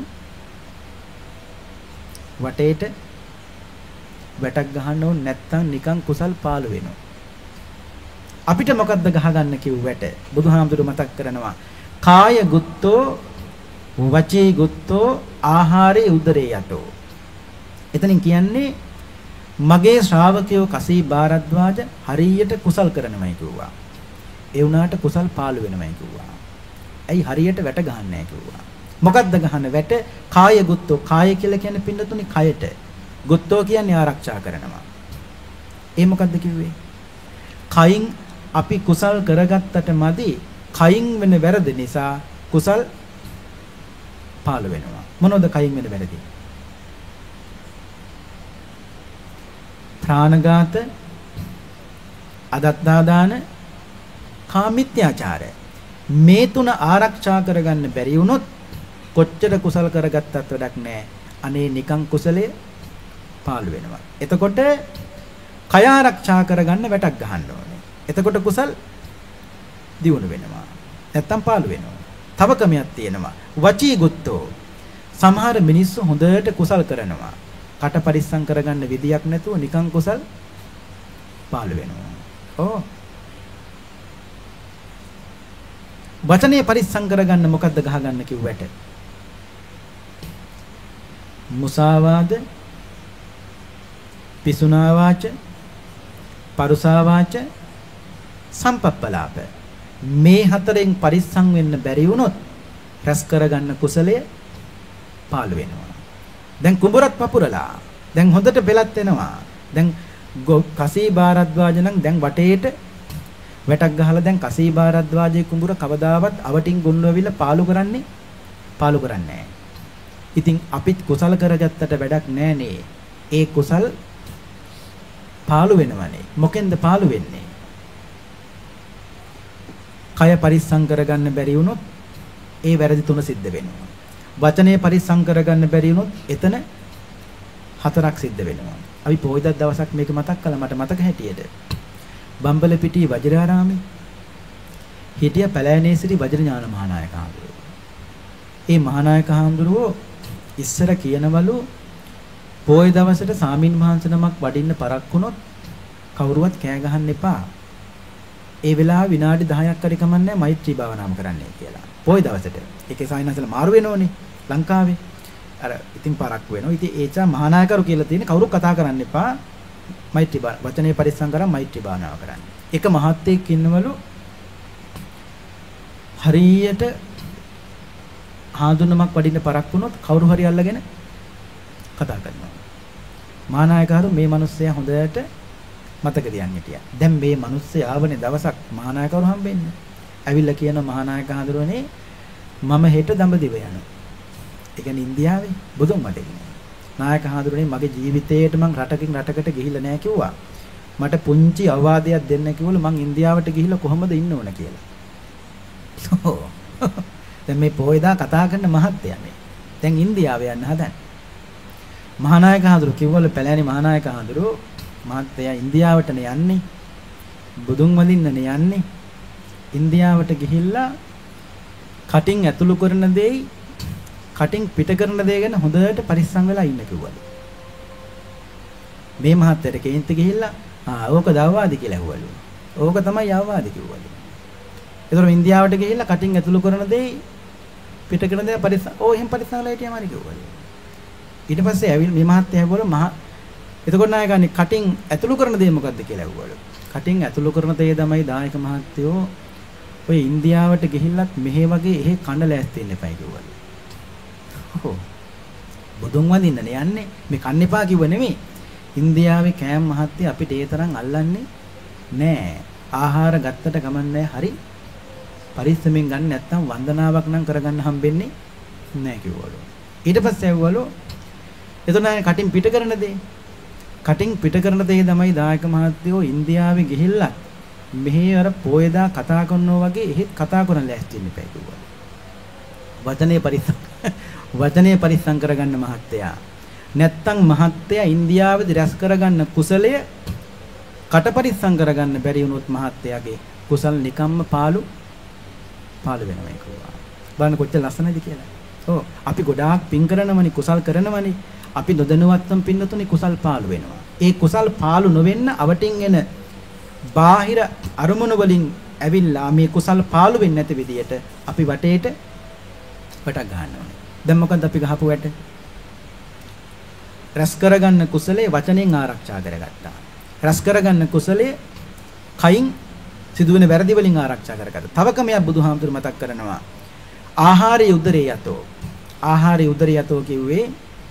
වටේට වැටක් ගහන්න ඕන නැත්නම් නිකන් කුසල් පාලු වෙනවා. අපිට මොකද්ද ගහගන්න කිව්ව වැට? බුදුහාමුදුරු මතක් කරනවා කාය ගුත්තෝ වචී ගුත්තෝ ආහාරේ උදරේ යතෝ. එතනින් කියන්නේ මගේ ශ්‍රාවකයෝ කසී භාරද්වාජ හරියට කුසල් කරනමයි කිව්වා. ඒ වුණාට කුසල් පාළු වෙනමයි කිව්වා. ඇයි හරියට වැට ගහන්නේ නැහැ කිව්වා. මොකද්ද ගහන වැට? කාය ගුත්තෝ. කාය කියලා කියන්නේ පින්නතුනි කයට. ගුත්තෝ කියන්නේ ආරක්ෂා කරනවා. ඒ මොකද්ද කිව්වේ? කයින් අපි කුසල් කරගත්තට මදි කයින් වෙන වැරදි නිසා කුසල් පාළු වෙනවා. මොනවද කයින් වෙන වැරදි? ප්‍රාණඝාත, අදත්තාදාන, කාමිත්‍යාචාරය. මේ තුන ආරක්ෂා කරගන්න බැරි වුණොත් කොච්චර කුසල කරගත්තත් වැඩක් නැහැ. අනේ නිකං කුසලයේ පාළු වෙනවා. එතකොට කය ආරක්ෂා කරගන්න වැටක් ගහන්න ඕනේ. එතකොට කුසල් දියුණු වෙනවා. නැත්තම් පාළු වෙනවා. තව ක්‍රමයක් තියෙනවා. වචී ගුත්තෝ. සමහර මිනිස්සු හොඳට කුසල් කරනවා. කට පරිස්සම් කරගන්න විදියක් නැතුව නිකං කුසල් පාළු වෙනවා. ඕ වචනේ පරිස්සම් කරගන්න මොකද්ද ගහගන්න කිව්වට? මුසාවාද, පිසුනා වාච, පරුසා වාච, සම්පප්පලාප. මේ හතරෙන් පරිස්සම් වෙන්න බැරි වුණොත් රැස් කරගන්න කුසලය පාළු වෙනවා. දැන් කුඹරත් පපුරලා දැන් හොඳට බෙලත් වෙනවා. දැන් කසී භාරද්වාජ නම් දැන් වටේට වැටක් ගහලා දැන් කසී භාරද්වාජයේ කුඹුර කවදාවත් අවටින් ගොන්නවිලා පාළු කරන්නේ නැහැ. ඉතින් අපිත් කුසල කරගත්තට වැඩක් නැහනේ. ඒ කුසල් පාළු වෙනවනේ. මොකෙන්ද පාළු වෙන්නේ? කය පරිස්සම් කරගන්න බැරි වුණොත් ඒ වැරදි තුන සිද්ධ වෙනවා. වචනේ පරිස්සම් කරගන්න බැරි වුණොත් එතන හතරක් සිද්ධ වෙනවා. අපි පොයිදත් දවසක් මේක මතක් කළා මට මතක හැටියට. බම්බලපිටියේ වජිරාරාමේ හිටිය පැලෑනේසිරි වජිරඥාන මහානායක හාමුදුරුවෝ. ඒ මහානායක හාමුදුරුවෝ ඉස්සර කියනවලු පොයි දවසට සාමින් වහන්සේ නමක් වඩින්න පරක් වුණොත් කවුරුවත් කෑ ගහන්න එපා. ඒ වෙලාව විනාඩි 10ක් හරි කමන්නේ මෛත්‍රී භාවනාව කරන්නයි කියලා. පොයි දවසට. ඒකේ සායනසල මාරු වෙනෝනේ ලංකාවේ. අර ඉතින් පරක් වෙනවා. ඉතින් ඒචා මහානායකරු කියලා තියෙන කවුරු කතා කරන්න එපා. මෛත්‍රී වචනේ පරිස්සම් කරන් මෛත්‍රී භාවනාව කරන්න. එක මහත්තයෙක් ඉන්නවලු හරියට හාඳුනමක් වඩින්න පරක් වුණොත් කවුරු හරි අල්ලගෙන කතා කරනවා. මහානායකහරු මේ මිනිස්සයා හොඳට මතක තියන්න හිටියා. දැන් මේ මිනිස්සයා ආවනේ දවසක් මහානායකවරු හම්බෙන්නේ. ඇවිල්ලා කියන මහානායකහඳුරනේ මම හෙට දඹදිව යනවා. ඒ කියන්නේ ඉන්දියාවේ බුදුන් වහන්සේ. නායකහඳුරනේ මගේ ජීවිතේට මං රටකින් රටකට ගිහිල්ලා නැහැ කිව්වා. මට පුංචි අවවාදයක් දෙන්න කිව්වලු මං ඉන්දියාවට ගිහිල්ලා කොහොමද ඉන්න ඕන කියලා. දැන් මේ පොයදා කතා කරන මහත්තයා මේ. දැන් ඉන්දියාවේ යන්න හදන්නේ. මහානායකහඳුරු කිව්වලු පැලෑනි මහානායකහඳුරු මහත්තයා ඉන්දියාවටනේ යන්නේ. බුදුන් වඳින්නනේ යන්නේ. ඉන්දියාවට ගිහිල්ලා කටින් ඇතුළු කරන දෙයි කටින් පිට කරන දේ ගැන හොඳට පරිස්සම් වෙලා ඉන්න කිව්වලු. මේ මහත්තයාට කේන්ති ගිහිල්ලා ඕක දවවාදි කියලා ඇහුවලු. ඕක තමයි අවවාදි කිව්වලු. ඒතර ඉන්දියාවට ගිහිල්ලා කටින් ඇතුළු කරන දේ පිට කරන දේ පරිස්සම් එහෙම පරිස්සම් වෙලා හිටියාමයි කිව්වලු. ඊට පස්සේ ඇවිල්ලා මේ මහත්තයා ඇහුවලු එතකොට නායකයන් කටින් ඇතුළු කරන දේ මොකද්ද කියලා ඇහුවලු. කටින් ඇතුළු කරන දේ තමයි දායක මහත්තයෝ ඔය ඉන්දියාවට ගිහිල්ලත් මෙහෙ වගේ එහෙ කන්න ලෑස්ති වෙන්න එපයි කිව්වලු. ඔව්. බුදුන් වඳින්නනේ යන්නේ. මේ කන්න එපා කිව්ව නෙමෙයි. ඉන්දියාවේ කෑම මහත්තයා අපිට ඒ තරම් අල්ලන්නේ නෑ. ආහාර ගත්තට ගමන්නේ හරි පරිස්සමෙන් ගන්න නැත්නම් වන්දනාවක් නම් කරගන්න හම්බෙන්නේ නෑ කිව්වලු. ඊට පස්සේ ඇහුවලු එතන කටින් පිට කරන දේ. කටින් පිට කරන දේ තමයි දායක මහත්තයෝ ඉන්දියාවේ ගිහිල්ලා මෙහි අර පොයදා කතා කරනවා වගේ එහෙත් කතා කරන්න ලෑස්ති වෙන්න එපා කිව්වලු. වචනේ පරිස්සම් කරගන්න මහත්තයා. නැත්තම් මහත්තයා ඉන්දියාවේදී රැස් කරගන්න කුසලය කට පරිස්සම් කරගන්න බැරි වුණොත් මහත්තයාගේ කුසල් නිකම්ම පාළු වෙනවා කිව්වා. බලන්න කොච්චර ලස්සනද කියලා. ඔව් අපි ගොඩාක් පින් කරනවනේ කුසල් කරනවනේ. අපි නොදැනුවත්වම් පින්නතුනේ කුසල් පාළු වෙනවා. ඒ කුසල් පාළු නොවෙන්න අවටින් එන බාහිර අරමුණු වලින් ඇවිල්ලා මේ කුසල් පාළු වෙන්නේ නැති විදියට අපි වටේට වටක් ගන්න ඕනේ. දැන් මොකද අපි ගහපු වැට? රැස් කරගන්න කුසලයේ වචනෙන් ආරක්ෂා කරගත්තා. රැස් කරගන්න කුසලයේ කයින් සිදුවෙන වැරදි වලින් ආරක්ෂා කරගත්තා. තව කමයක් බුදුහාමුදුරු මතක් කරනවා. ආහාරයේ උදරේ යතෝ. ආහාරයේ උදරේ යතෝ කිව්වේ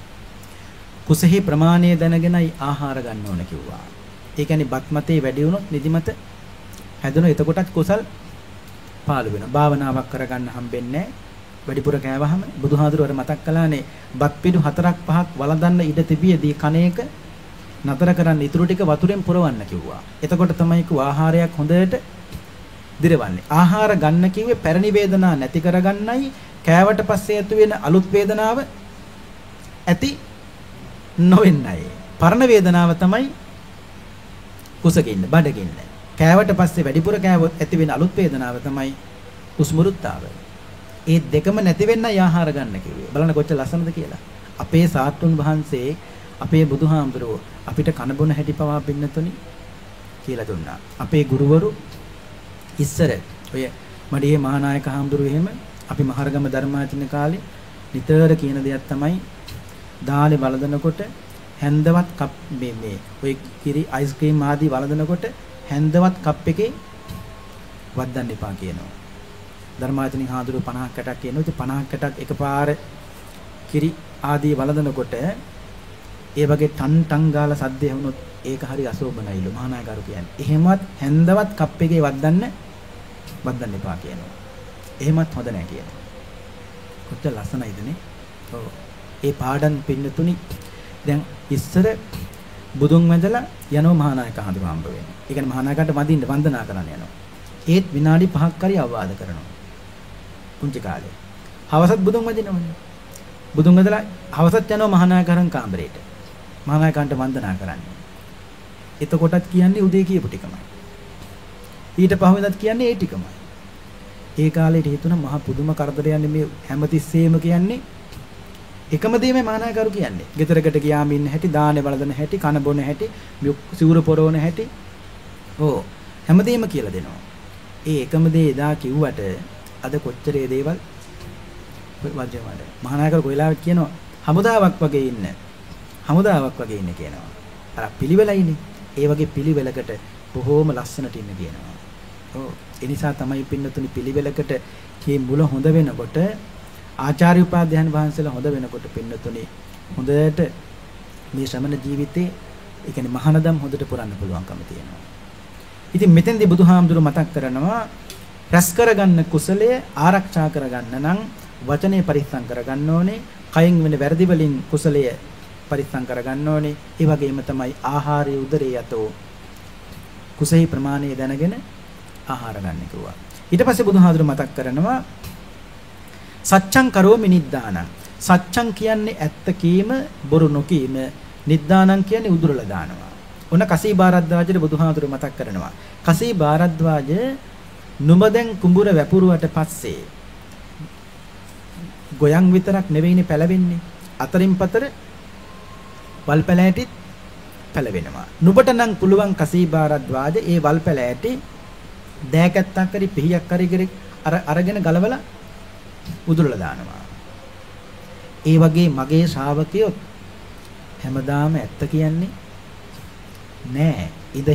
කුසෙහි ප්‍රමාණය දැනගෙනයි ආහාර ගන්න ඕන කිව්වා. ඒ කියන්නේ බත් මතේ වැඩි වුණොත් නිදිමත හැදෙනවා. එතකොටත් කුසල් පාළු වෙනවා. භාවනාවක් කරගන්න හම්බෙන්නේ නැහැ. වැඩිපුර කෑවහම බුදුහාඳුර මතක් කළානේ බත් පිටු 4ක් 5ක් වළඳන්න ඉඩ තිබියදී කණේක නතර කරන්න ඉතුරු ටික වතුරෙන් පුරවන්න කිව්වා. එතකොට තමයි කිව්වා ආහාරයක් හොඳට දිරවන්නේ. ආහාර ගන්න කිව්වේ පැරණි වේදනා නැති කරගන්නයි කෑවට පස්සේ ඇති වෙන අලුත් වේදනාව ඇති නොවෙන්නයි. පරණ වේදනාව තමයි කුසකින්න බඩගින්න. කෑවට පස්සේ වැඩිපුර කෑවොත් ඇති වෙන අලුත් වේදනාව තමයි කුස්මුරුත්තාව. ඒ දෙකම නැති වෙන්නයි ආහාර ගන්න කිව්වේ. බලන්න කොච්චර ලස්සනද කියලා. අපේ සාතුන් වහන්සේ අපේ බුදුහාමුදුරුවෝ අපිට කන බොන හැටි පවා පින්නතුනි කියලා දුන්නා. අපේ ගුරුවරු ඉස්සර ඔය මඩියේ මහානායක හාමුදුරුවෝ එහෙම අපි මහරගම ධර්මාචින කාලේ නිතර කියන දෙයක් තමයි දාලේ වළඳනකොට හැන්දවත් කප් මේ ඔය කිරි අයිස්ක්‍රීම් ආදී වළඳනකොට හැන්දවත් කප් එකේ වද්දන්න එපා කියනවා. ධර්මාචින හාමුදුරුවෝ 50ක් 60ක් කියනවා. ඉතින් 50ක් 60ක් එකපාර කිරි ආදී වළඳනකොට ඒ වගේ ටන් ගාලා සද්ද ඇහුනොත් ඒක හරි අශෝභනයිලු මහානායකරු කියන්නේ. එහෙමත් හැන්දවත් කප් එකේ වද්දන්න එපා කියනවා. එහෙමත් හොඳ නැහැ කියනවා. කොච්චර ලස්සනයිද නේ? ඔව්. ඒ පාඩම් පින්නතුනි දැන් ඉස්සර බුදුන් වැඳලා යනවා මහානායක හඳුම හම්බ වෙනවා. ඒ කියන්නේ මහානායකට වඳින්න වන්දනා කරන්න යනවා. ඒත් විනාඩි 5ක් හරි අවවාද කරනවා. පුංචි කාලේ. හවසත් බුදුන් වඳිනවනේ. බුදුන් වැඳලා හවසත් යනවා මහානායකරන් කාමරේට. මහානායකන්ට වන්දනා කරන්න. එතකොටත් කියන්නේ උදේ කියපු ටිකමයි. ඊට පහුවෙන්දත් කියන්නේ ඒ ටිකමයි. ඒ කාලේට හිතුණා මහා පුදුම කරදරයන්නේ මේ හැමතිස්සෙම කියන්නේ එකම දේ මේ මහානායකරු කියන්නේ. ගෙදරකට ගියාම ඉන්න හැටි, දානේ වළඳන හැටි, කන බොන හැටි, සිවුර පොරවන හැටි. ඕ හැමදේම කියලා දෙනවා. ඒ එකම දේ එදා කිව්වට අද කොච්චර ඒ දේවල් වජ්ජවල. මහානායකරු කොයිලාවත් කියනවා හමුදාවක් වගේ ඉන්න. හමුදාවක් වගේ ඉන්න කියනවා. අර පිළිවෙලයිනේ. ඒ වගේ පිළිවෙලකට බොහෝම ලස්සනට ඉන්න කියනවා. ඔව් ඒ නිසා තමයි පින්නතුනි පිළිවෙලකට මේ මුල හොඳ වෙනකොට ආචාර්ය උපාධ්‍යාන වහන්සේලා හොඳ වෙනකොට පින්නතුනි හොඳට මේ ශ්‍රමණ ජීවිතේ ඒ කියන්නේ මහානදම් හොඳට පුරන්න පුළුවන්කම තියෙනවා. ඉතින් මෙතෙන්දී බුදුහාමුදුරු මතක් කරනවා රැස් කරගන්න කුසලය ආරක්ෂා කරගන්න නම් වචනේ පරිස්සම් කරගන්න ඕනේ. කයින් වෙන වැරදි වලින් කුසලය පරිස්සම් කරගන්න ඕනේ. ඒ වගේම තමයි ආහාරයේ උදරයේ යතෝ කුසෙහි ප්‍රමාණය දැනගෙන ආහාර ගන්න කිව්වා. ඊට පස්සේ බුදුහාමුදුරු මතක් කරනවා සච්ඡං කරෝමි නිද්දානං. සච්ඡං කියන්නේ ඇත්ත කීම බොරු නොකීම. නිද්දානං කියන්නේ උදුරලා දානවා. ඔන්න කසී බාරද්වාජට බුදුහාමුදුරු මතක් කරනවා. කසී බාරද්වාජ නුඹ දැන් කුඹුර වැපුරුවට පස්සේ ගොයන් විතරක් නෙවෙයිනේ පැලවෙන්නේ. අතරින් පතර වල් පැලෑටිත් පැලවෙනවා. නුඹට නම් පුළුවන් කසී බාරද්වාජ ඒ වල් පැලෑටි දෑකැත්තක් හරි පිහියක් හරි අරගෙන ගලවලා උදුරලා දානවා. ඒ වගේ මගේ ශ්‍රාවකයෝ හැමදාම ඇත්ත කියන්නේ නෑ.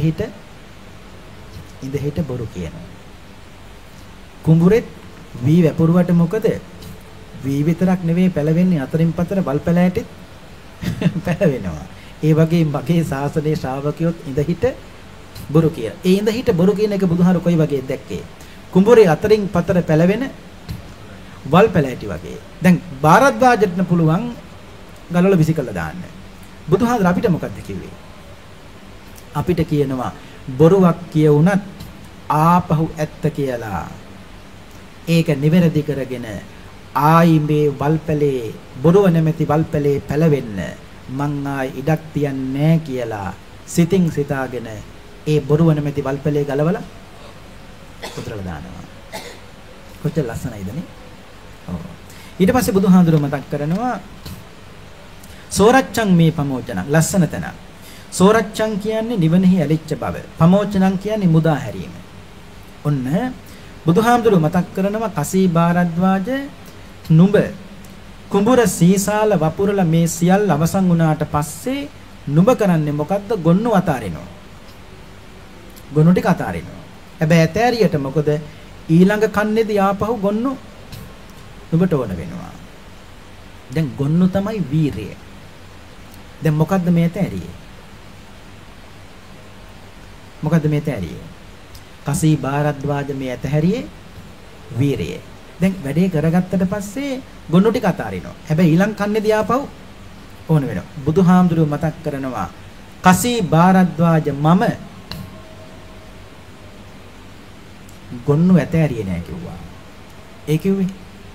ඉඳහිට බොරු කියනවා. කුඹුරෙත් වී වැපුරුවට මොකද? වී විතරක් නෙවෙයි පැලවෙන්නේ අතරින් පතර වල් පැලෑටිත් පැලවෙනවා. ඒ වගේ මගේ ශාසනයේ ශ්‍රාවකයොත් ඉඳහිට බොරු කියන. ඒ ඉඳහිට බොරු කියන එක බුදුහාරු කොයි වගේ දැක්කේ? කුඹුරේ අතරින් පතර පැලවෙන වල් පැලෑටි වගේ. දැන් බාරද්වාජට පුළුවන් ගලවලා විසිකලා දාන්න. බුදුහාමුදුර අපිට මොකද්ද කිව්වේ? අපිට කියනවා බොරුවක් කියවුණත් ආපහු ඇත්ත කියලා. ඒක නිවැරදි කරගෙන ආයි මේ වල්පැලේ බොරුව නැමැති වල්පැලේ පැලවෙන්න මං ආයි ඉඩක් තියන්නේ නැහැ කියලා සිතින් සිතාගෙන ඒ බොරුව නැමැති වල්පැලේ ගලවලා උතරලා දානවා. කොච්චර ලස්සනයිද නේ? ඔව්. ඊට පස්සේ බුදුහාමුදුරුවෝ මතක් කරනවා සෝරච්ඡං මේ පමෝචන ලස්සන තැන. සෝරච්ඡං කියන්නේ නිවනෙහි ඇලිච්ච බව. පමෝචනං කියන්නේ මුදා හැරීම. ඔන්න බුදුහාමුදුරුවෝ මතක් කරනවා කසී බාරද්වාජ නුඹ කුඹුර සීසාල වපුරලා මේ සියල්ල අවසන් වුණාට පස්සේ නුඹ කරන්නේ මොකද්ද? ගොන්නු අතාරිනවා. ගොන්නු ටික අතාරිනවා. හැබැයි ඇතෑරියට මොකද? ඊළඟ කන්නේදී ආපහු ගොන්නු නුඹට ඕන වෙනවා. දැන් ගොන්නු තමයි වීරිය. දැන් මොකද්ද මේ ඇතෑරියේ? මොකද්ද මේ ඇතෑරියේ? කසී බාරද්වාජ මේ ඇතහැරියේ වීරිය. දැන් වැඩේ කරගත්තට පස්සේ ගොන්නු ටික අතාරිනවා. හැබැයි ඊළඟ කන්නේදී ආපහු ඕන වෙනවා. බුදුහාමුදුරුවෝ මතක් කරනවා කසී බාරද්වාජ මම ගොන්නු ඇතෑරියේ නෑ කිව්වා. ඒ කිව්වේ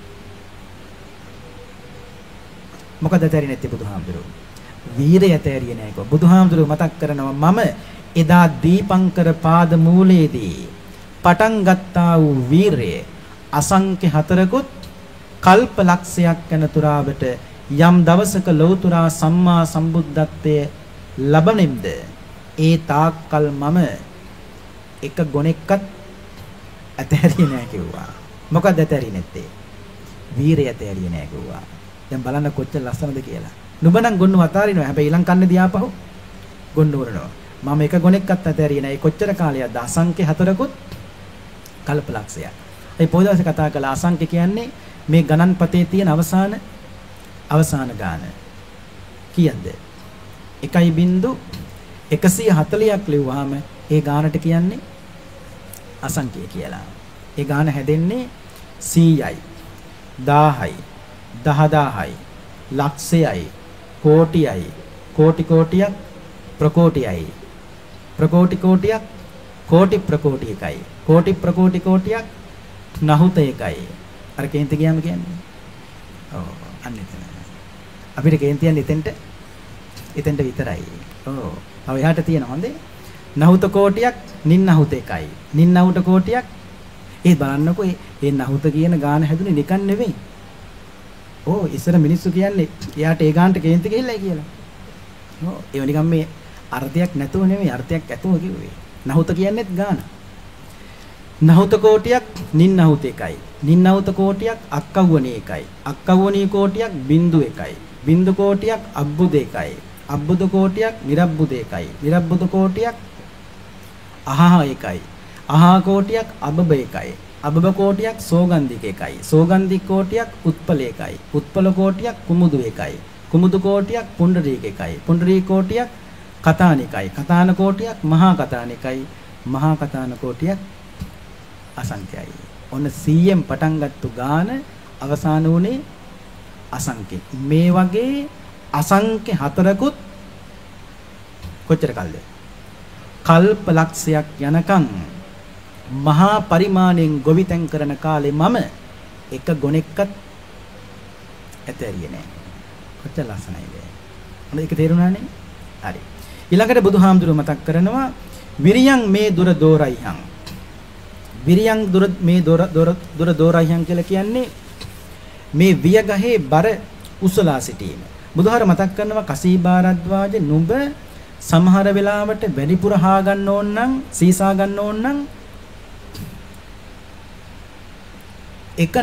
මොකද ඇතෑරියේ නැත්තේ බුදුහාමුදුරුවෝ? වීරිය ඇතෑරියේ නෑ කිව්වා. බුදුහාමුදුරුවෝ මතක් කරනවා මම එදා දීපංකර පාද මූලයේදී පටන් ගත්තා වූ වීරය අසංඛ්‍ය හතරකුත් කල්ප ලක්ෂයක් යන තුරාවට යම් දවසක ලෞතුරා සම්මා සම්බුද්ධත්වයේ ලබනෙම්ද ඒ තාක්කල් මම එක ගොනෙක්වත් ඇතහැරියේ නැහැ කිව්වා. මොකද ඇතහැරියේ නැත්තේ? වීරය ඇතහැරියේ නැහැ කිව්වා. දැන් බලන්න කොච්චර ලස්සනද කියලා. නුඹ නම් ගොන්නු අතාරිනවා. හැබැයි ඊළඟ කන්නේදී ආපහු ගොන්නු වරනවා. මම එක ගොනෙක්වත් ඇතහැරියේ නැහැ. කොච්චර කාලයක්ද? අසංඛ්‍ය හතරකුත් කල්ප ලක්ෂයක්. ඒ පොදවසේ කතා කළ අසංඛ්‍ය කියන්නේ මේ ගණන්පතේ තියෙන අවසාන ගාන. කීයද? 1.140ක් ලිව්වහම ඒ ගානට කියන්නේ අසංඛ්‍ය කියලා. ඒ ගාන හැදෙන්නේ 100යි 1000යි 10000යි ලක්ෂයයි කෝටියයි කෝටි කෝටියක් ප්‍රකෝටියයි ප්‍රකෝටි කෝටියක් කෝටි ප්‍රකෝටි එකයි කෝටි ප්‍රකෝටි කෝටියක් නහුත එකයි. අර කේන්ති ගියාම කියන්නේ. ඔව් අන්න එතන. අපිට කේන්ති යන්නේ එතෙන්ට විතරයි. ඔව්. තව එහාට තියෙන හොඳේ නහුත කෝටියක් නින්නහුත එකයි. නින්නහුත කෝටියක් ඒ බලන්නකෝ ඒ නහුත කියන ගාන හැදුනේ නිකන් නෙවෙයි. ඔව් ඉස්සර මිනිස්සු කියන්නේ එයාට ඒ ගානට කේන්ති ගිහිල්ලා කියලා. ඔව් ඒ නිකන් මේ අර්ථයක් නැතුව නෙවෙයි අර්ථයක් ඇතුව කිව්වේ. නහුත කියන්නේත් ගාන. නහුත කෝටියක් නින්නහුත එකයි. නින්නහුත කෝටියක් අක්කවණී එකයි. අක්කවණී කෝටියක් බින්දු එකයි. බින්දු කෝටියක් අබ්බුද එකයි. අබ්බුද කෝටියක් නිරබ්බුද එකයි. නිරබ්බුද කෝටියක් අහහ එකයි. අහා කෝටියක් අබබ එකයි. අබබ කෝටියක් සෝගන්ධික එකයි. සෝගන්ධික කෝටියක් උත්පල එකයි. උත්පල කෝටියක් කුමුදු එකයි. කුමුදු කෝටියක් පුණ්ඩරීක එකයි. පුණ්ඩරීක කෝටියක් කතානිකයි. කතාන කෝටියක් මහා කතානිකයි. මහා කතාන කෝටියක් අසංඛ්‍යයි. ඔන්න 100න් පටන් ගත්තු ගාන අවසාන වුණේ අසංඛ්‍ය. මේ වගේ අසංඛ්‍ය හතරකුත් කොච්චර කල්ද? කල්ප ලක්ෂයක් යනකම් මහා පරිමාණයෙන් ගොවිතැන් කරන කාලේ මම එක ගොනෙක්වත් ඇතරියේ නැහැ. කොච්චර ලස්සනයිද? හොඳ ඒක තේරුණානේ? හරි. ඊළඟට බුදුහාමුදුරුවෝ මතක් කරනවා විරියං මේ දුර දෝරයිහං. විරියං දුර මේ දුර දෝරයිහං කියලා කියන්නේ මේ වියගහේ බර උසලා සිටීම. බුදුහාර මතක් කරනවා කසීබාරද්වාජ නුඹ සමහර වෙලාවට වැඩිපුර හා ගන්න ඕන නම් සීසා ගන්න ඕන නම් එක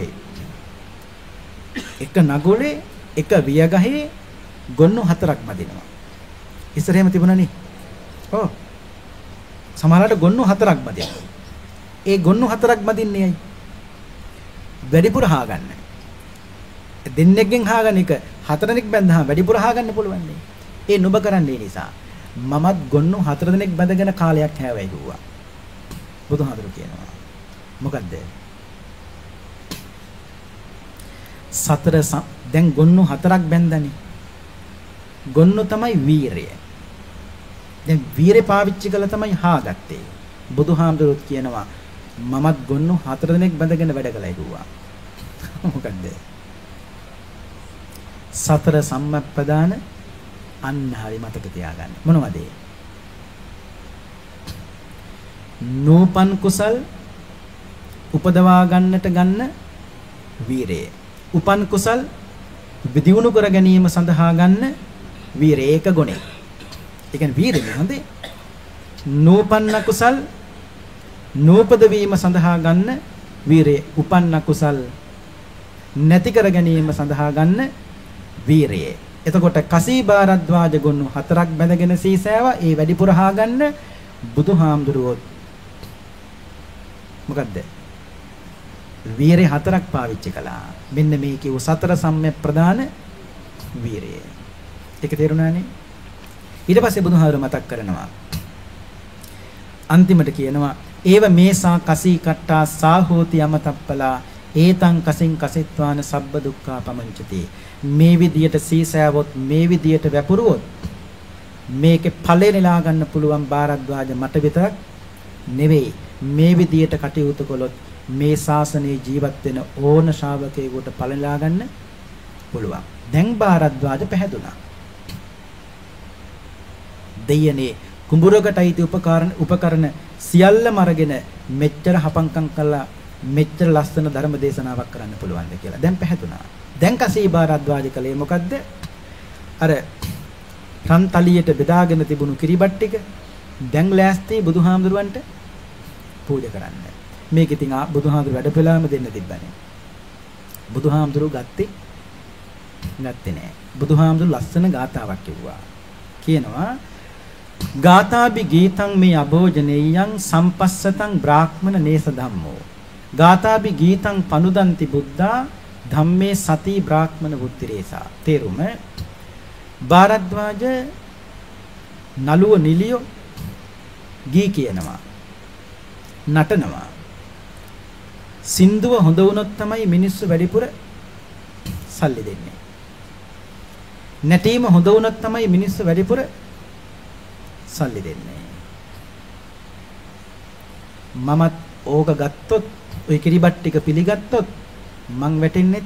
නගුලේ එක වියගහේ ගොන්නු 4ක් මදිනවා. ඉස්සරහෙම තිබුණානේ. ඔව්. සමහරවිට ගොන්නු 4ක් මදිනවා. ඒ ගොන්නු 4ක් මදින්නේ ඇයි? වැඩිපුර හා ගන්න. දෙන්නෙක්ගෙන් හා ගන්න එක 4 දෙනෙක් බැඳහම වැඩිපුර හා ගන්න පුළුවන් නේ. ඒ නුඹ කරන්නේ නිසා මමත් ගොන්නු 4 දෙනෙක් බැඳගෙන කාලයක් හැවයි කිව්වා. බුදුහාමුදුරු කියනවා. මොකද්ද? දැන් ගොන්නු 4ක් බැඳන්නේ. ගොන්නු තමයි වීරය. දැන් වීරය පාවිච්චි කළා තමයි හාගත්තේ. බුදුහාමුදුරුවෝ කියනවා මමත් ගොන්නු 4 දෙනෙක් බැඳගෙන වැඩ කළා කිව්වා. මොකද්ද? සතර සම්මප්පදාන අන්න හරි මතක තියාගන්න. මොනවද? නූපන් කුසල් උපදවා ගන්නට ගන්න වීරය. උපන් කුසල් විදියුණු කර ගැනීම සඳහා ගන්න වීරය ඒක ගුණේ. ඒ කියන්නේ වීරය හොඳේ. නූපන්න කුසල් නූපද වීම සඳහා ගන්න වීරය. උපන්න කුසල් නැති කර ගැනීම සඳහා ගන්න වීරය. එතකොට කසීබාරද්වාජ ගොන්නු 4ක් බැඳගෙන සීසෑවා. ඒ වැඩිපුර හා ගන්න බුදුහාමුදුරුවෝ මොකද්ද? වීරය 4ක් පාවිච්චි කළා. මෙන්න මේ කිව්ව සතර සම්‍යක් ප්‍රදාන වීරය. ඒක තේරුණානේ? ඊට පස්සේ බුදුහාමුදුරුවෝ මතක් කරනවා. අන්තිමට කියනවා ඒව මේසා කසී කට්ටා සාහෝති යමතප්පලා ඒතං කසින් කසිත්වාන සබ්බ දුක්ඛා පමංචති. මේ විදියට සීසෑවොත් මේ විදියට වැපුරුවොත් මේකේ ඵලෙ නෙලා ගන්න පුළුවන් බාරද්වාජ මට විතරක් නෙවෙයි. මේ විදියට කටයුතු කළොත් මේ ශාසනයේ ජීවත් වෙන ඕන ශ්‍රාවකයෙකුට ඵල නෙලා ගන්න පුළුවන්. දැන් බාරද්වාජ පැහැදුනා. දෙයනේ කුඹුරකට අයිති උපකරණ සියල්ලම අරගෙන මෙච්චර හපංකම් කළා මෙච්චර ලස්සන ධර්ම දේශනාවක් කරන්න පුළුවන්ද කියලා දැන් පැහැදුනා. දැන් කසීබාරද්වාජ කලේ මොකද්ද? අර රන්තලියට බෙදාගෙන තිබුණු කිරිබත් ටික දැන් ලෑස්ති බුදුහාමුදුරුවන්ට පූජා කරන්න. මේක ඉතින් බුදුහාමුදුරු වැඩපෙළාම දෙන්න තිබ්බනේ. බුදුහාමුදුරු ගත්තේ නෑ. බුදුහාමුදුරු ලස්සන ගාතාවක් කිව්වා. කියනවා ගාතාබි ගීතං මේ අභෝජනේයං සම්පස්සතං බ්‍රාහ්මණ නේස ධම්මෝ. ගාතාබි ගීතං පනුදන්ති බුද්ධා ධම්මේ සති බ්‍රාහ්මණ බුද්ධිරේසා. තේරුම බාරද්වාජ නළුව නිලියෝ ගී කියනවා නටනවා. සින්දුව හොඳ වුණොත් තමයි මිනිස්සු වැඩිපුර සල්ලි දෙන්නේ. නැටීම හොඳ වුණොත් තමයි මිනිස්සු වැඩිපුර සල්ලි දෙන්නේ. මමත් ඕක ගත්තොත් ඔය කිරිබත් ටික පිළිගත්තොත් මං වැටෙන්නේ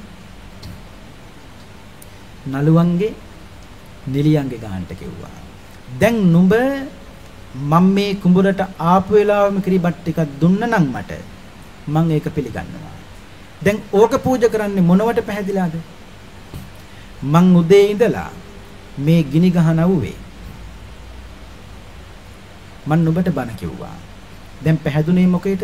නළුවන්ගේ නිලියන්ගේ ගානට කිව්වා. දැන් නුඹ මම මේ කුඹුරට ආපු වෙලාවෙම කිරිබත් ටිකක් දුන්න නම් මට මං ඒක පිළිගන්නවා. දැන් ඕක පූජා කරන්නේ මොනවට පැහැදිලාද? මං උදේ ඉඳලා මේ ගිනි ගහන අවුවේ මන් නුඹට බණ කිව්වා. දැන් පැහැදුනේ මොකේද?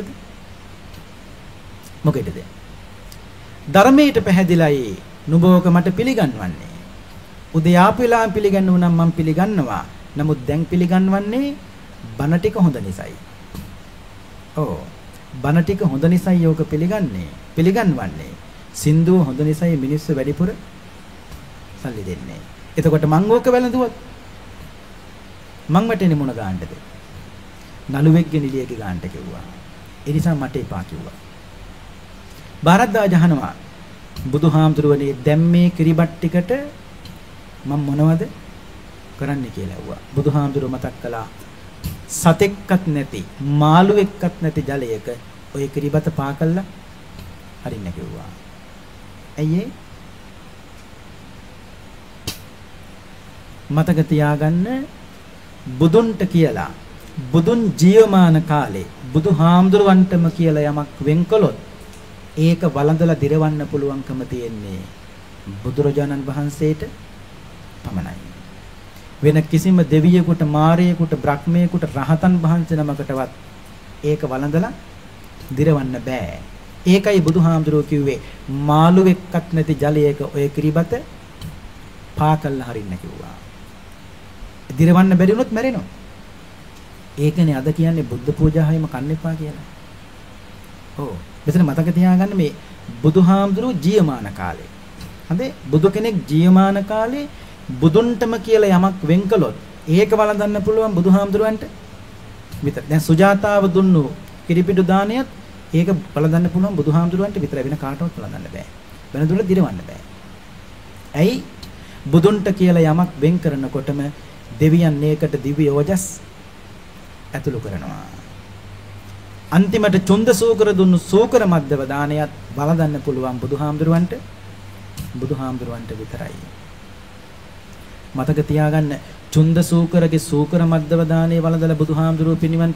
මොකේද? ධර්මයට පැහැදිලායි නුඹෝක මට පිළිගන්වන්නේ. උදේ ආපු වෙලාවෙන් පිළිගන්නුවා නම් මම පිළිගන්නවා. නමුත් දැන් පිළිගන්වන්නේ බණ ටික හොඳ නිසායි. ඔව්. බණ ටික හොඳ නිසායි යෝග පිළිගන්වන්නේ. සින්දුව හොඳ නිසායි මිනිස්සු වැඩිපුර සල්ලි දෙන්නේ. එතකොට මං ඕක වැළඳුවොත් මං වැටෙන්නේ මොන ගාන්නද? නළුවෙක්ගේ නිලියගේ ගාන්නට කිව්වා. ඒ නිසා මට එපා කිව්වා. භාරද්වාජ අහනවා බුදුහාමුදුරුවනේ දැන් මේ කිරිබත් ටිකට මම මොනවද කරන්නේ කියලා ඇහුවා. බුදුහාමුදුරුව මතක් කළා සතෙක්වත් නැති මාළුවෙක්වත් නැති ජලයක ඔය කිරිබත පා කළා හරින්න කිව්වා. ඇයි මතක තියාගන්න බුදුන්ට කියලා බුදුන් ජීවමාන කාලේ බුදුහාමුදුරුවන්ටම කියලා යමක් වෙන්කලොත් ඒක වළඳලා දිරවන්න පුළුවන්කම තියෙන්නේ බුදුරජාණන් වහන්සේට පමණයි. වෙන කිසිම දෙවියෙකුට මාරයෙකුට බ්‍රහ්මයෙකුට රහතන් වහන්සේ නමකටවත් ඒක වළඳලා දිරවන්න බෑ. ඒකයි බුදුහාමුදුරුවෝ කිව්වේ මාළුවෙක්වත් නැති ජලයක ඔය කිරිබත පා කළා හරින්න කිව්වා. දිරවන්න බැරි වුණොත් මැරෙනවා. ඒකනේ අද කියන්නේ බුද්ධ පූජාවෙම කන්න එපා කියලා. ඔව්. මෙතන මතක තියාගන්න මේ බුදුහාමුදුරුවෝ ජීවමාන කාලේ. හඳේ බුදු කෙනෙක් ජීවමාන කාලේ බුදුන්ටම කියලා යමක් වෙන් කළොත් ඒක වළඳන්න පුළුවන් බුදුහාමුදුරුවන්ට විතර. දැන් සුජාතාව දුන්නු කිරිපිඩු දානයත් ඒක වළඳන්න පුළුවන් බුදුහාමුදුරුවන්ට විතර වෙන කාටවත් වළඳන්න බෑ. වෙන දුර දිරවන්න බෑ. ඇයි බුදුන්ට කියලා යමක් වෙන් කරනකොටම දෙවියන් ඒකට දිව්‍ය ඕජස් ඇතුළු කරනවා. අන්තිමට චුන්ද සූකර දුන්නු සූකර මද්දව දානයත් වළඳන්න පුළුවන් බුදුහාමුදුරුවන්ට විතරයි. මතක තියාගන්න චුන්ද සූකරගේ සූකර මද්දව දානේ වළඳලා බුදුහාමුදුරුවෝ පිනිවන්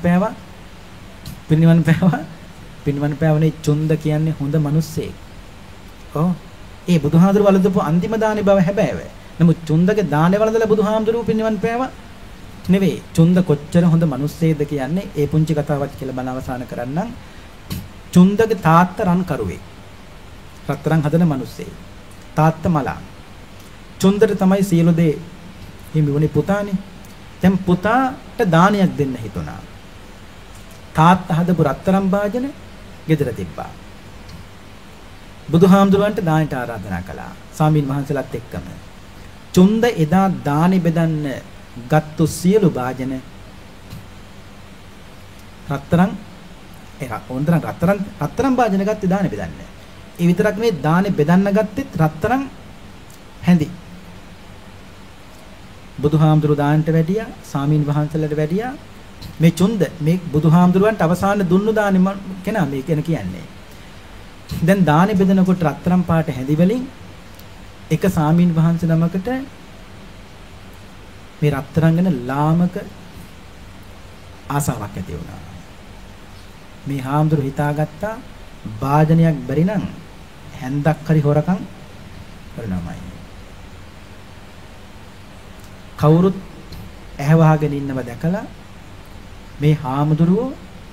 පෑවනේ චුන්ද කියන්නේ හොඳ මිනිස්සෙක්. ඔව්. ඒ බුදුහාමුදුරුවෝ වළඳපු අන්තිම දානේ බව හැබෑව. නමුත් චුන්දගේ දානේ වළඳලා බුදුහාමුදුරුවෝ පිනිවන් පෑවා නෙවෙයි. චුන්ද කොච්චර හොඳ මිනිස්සෙක්ද කියන්නේ ඒ පුංචි කතාවක් කියලා බණ අවසන් කරන්නම්. චුන්දගේ තාත්තා රන් කරුවේ. රත්තරන් හදන මිනිස්සෙක්. තාත්තා මලා. චුන්දට තමයි සියලු දේ හිමි වුණේ පුතානේ. දැන් පුතාට දානයක් දෙන්න හිතුණා. තාත්තා හදපු රත්තරන් භාජන ගෙදර තිබ්බා. බුදුහාමුදුරන්ට දානට ආරාධනා කළා. ස්වාමීන් වහන්සේලාත් එක්කම. චුන්ද එදා දානි බෙදන්න ගත්තු සියලු භාජන රත්තරන් භාජන ගත්තේ දානි බෙදන්න. ඒ විතරක් නෙවෙයි දානි බෙදන්න ගත්තෙත් රත්තරන් හැඳි. බුදුහාමුදුරු දානට වැඩියා, ස්වාමීන් වහන්සේලාට වැඩියා. මේ චුන්ද මේ බුදුහාමුදුරුවන්ට අවසාන දුන්නු දානි කෙනා මේ කෙන කියන්නේ. දැන් දානි බෙදනකොට රත්තරන් පාට හැඳි වලින් එක ස්වාමීන් වහන්සේ නමකට මේ රත්තරන් ගැන ලාමක ආසාවක් ඇති වුණා. මේ හාමුදුරු හිතාගත්තා වාදනයක් බැරි නම් හැන්දක් හරි හොරකම් කරනවාමයි. කවුරුත් ඇහවහගෙන ඉන්නව දැකලා මේ හාමුදුරුවෝ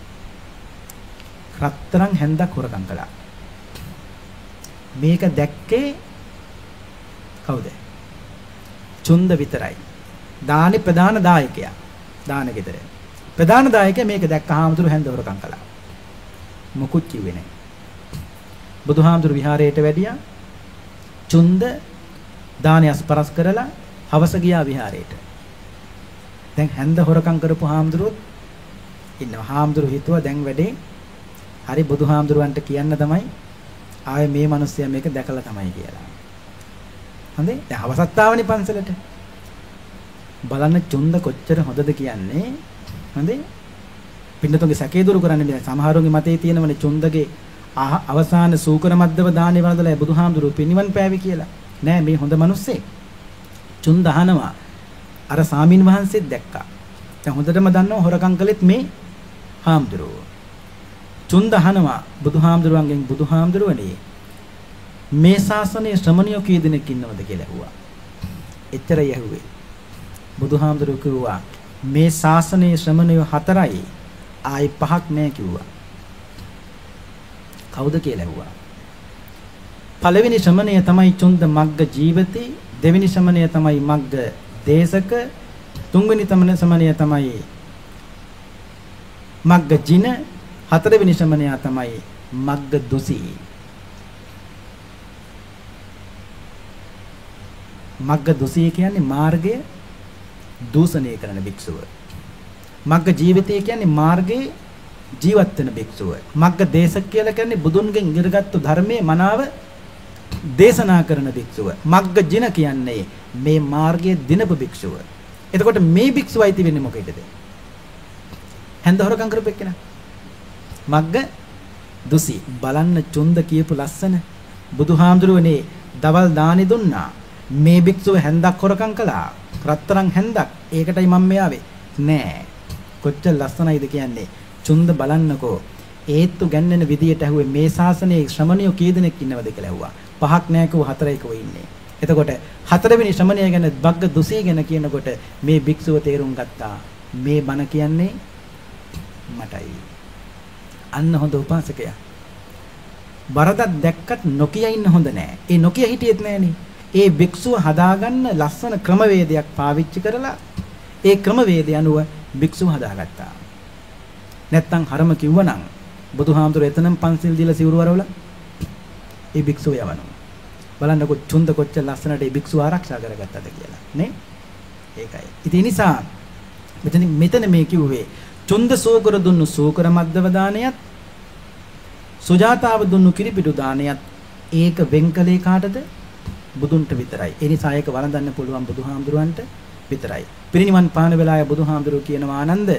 රත්තරන් හැන්දක් හොරකම් කළා. මේක දැක්කේ කවුද? චුන්ද විතරයි. දානි ප්‍රධාන දායකයා. දාන ගෙදර. ප්‍රධාන දායකයා මේක දැක්ක හාමුදුරුවෝ හැන්ද හොරකම් කළා. මොකුත් කිව්වේ නැහැ. බුදුහාමුදුරු විහාරයට වැඩියා. චුන්ද දානය අස්පරස් කරලා හවස ගියා විහාරයට. දැන් හැන්ද හොරකම් කරපු හාමුදුරුවෝ ඉන්නවා. හාමුදුරුවෝ හිතුවා දැන් වැඩේ හරි බුදුහාමුදුරුවන්ට කියන්න තමයි ආයේ මේ මිනිස්සයා මේක දැකලා තමයි කියලා. හොඳේ. දැන් හවසත් ආවනේ පන්සලට. බලන්න චුන්ද කොච්චර හොඳද කියන්නේ. හොඳේ. පින්නතුන්ගේ සැකේ දුරු කරන්නේ නැහැ. සමහරුන්ගේ මතේ තියෙනවනේ චුන්දගේ අවසාන සූකර මද්දව දානේ වලදලා බුදුහාමුදුරුවෝ පිනිවන් පෑවි කියලා. නෑ මේ හොඳ මිනිස්සෙක්. චුන්ද අහනවා අර සාමින් වහන්සේත් දැක්කා. දැන් හොඳටම දන්නවා හොරකම් කළෙත් මේ හාමුදුරුවෝ. චුන්ද අහනවා බුදුහාමුදුරුවන්ගෙන් බුදුහාමුදුරුවනේ මේ ශාසනයේ ශ්‍රමණියෝ කී දෙනෙක් ඉන්නවද කියලා ඇහුවා. එච්චරයි ඇහුවේ. බුදුහාමුදුරුවෝ කිව්වා මේ ශාසනයේ ශ්‍රමණියෝ 4යි ආයි 5ක් නෑ කිව්වා. කවුද කියලා ඇහුවා. පළවෙනි ශ්‍රමණය තමයි චුන්ද මග්ග ජීවති, දෙවෙනි ශ්‍රමණය තමයි මග්ග දේශක, තුන්වෙනි ශ්‍රමණය තමයි මග්ග ජින, හතරවෙනි ශ්‍රමණයා තමයි මග්ග දුසී. මග්ග දුසී කියන්නේ මාර්ගය දූෂණය කරන භික්ෂුව. මග්ග ජීවිතය කියන්නේ මාර්ගයේ ජීවත් වෙන භික්ෂුව. මග්ග දේශක කියලා කියන්නේ බුදුන්ගෙන් ඉගෙනගත්තු ධර්මයේ මනාව දේශනා කරන භික්ෂුව. මග්ග ජින කියන්නේ මේ මාර්ගයේ දිනපු භික්ෂුව. එතකොට මේ භික්ෂුව අයිති වෙන්නේ මොකේද? හැන්ද හොරකම් කරපෙන්න. මග්ග දුසී. බලන්න චුන්ද කියපු ලස්සන බුදුහාමුදුරුවනේ දවල් දානි දුන්නා. මේ භික්ෂුව හැන්දක් හොරකම් කළා. රත්තරන් හැන්දක්. ඒකටයි මම මෙයාවේ. නෑ. කොච්චර ලස්සනයිද කියන්නේ. චුන්ද බලන්නකෝ. ඒත්තු ගැන්නෙන විදියට ඇහුවේ මේ ශාසනයේ ශ්‍රමණියෝ කී දෙනෙක් ඉන්නවද කියලා ඇහුවා. පහක් නෑ කව හතරයි කව ඉන්නේ. එතකොට හතරවෙනි ශ්‍රමණිය ගැන බග්ග දුසී ගැන කියනකොට මේ භික්ෂුව තේරුම් ගත්තා. මේ බණ කියන්නේ මටයි. අන්න හොඳ උපාසකයා. වරදක් දැක්කත් නොකිය ඉන්න හොඳ නෑ. ඒ නොකිය හිටියෙත් නෑනේ. ඒ භික්ෂුව හදාගන්න ලස්සන ක්‍රමවේදයක් පාවිච්චි කරලා ඒ ක්‍රමවේදය අනුව භික්ෂුව හදාගත්තා. නැත්තම් හරම කිව්වනම් බුදුහාමුදුරුවෝ එතනම පන්සිල් දීලා සිවුරු වරවලා ඒ භික්ෂුව යවනවා. බලන්නකො චුන්ද කොච්චර ලස්සනට ඒ භික්ෂුව ආරක්ෂා කරගත්තද කියලා නේ. ඒකයි. ඉතින් නිසා මෙතන මේ කිව්වේ චුන්ද සූකර දුන්නු සූකර මද්දව දානයත් සුජාතාව දුන්නු කිරිපිටු දානයත් ඒක වෙන්කලේ කාටද? බුදුන්ට විතරයි. ඒ නිසා ඒක වළඳන්න පුළුවන් බුදුහාමුදුරුවන්ට විතරයි. පිරිනිවන් පාන වෙලාවේ බුදුහාමුදුරුවෝ කියනවා ආනන්ද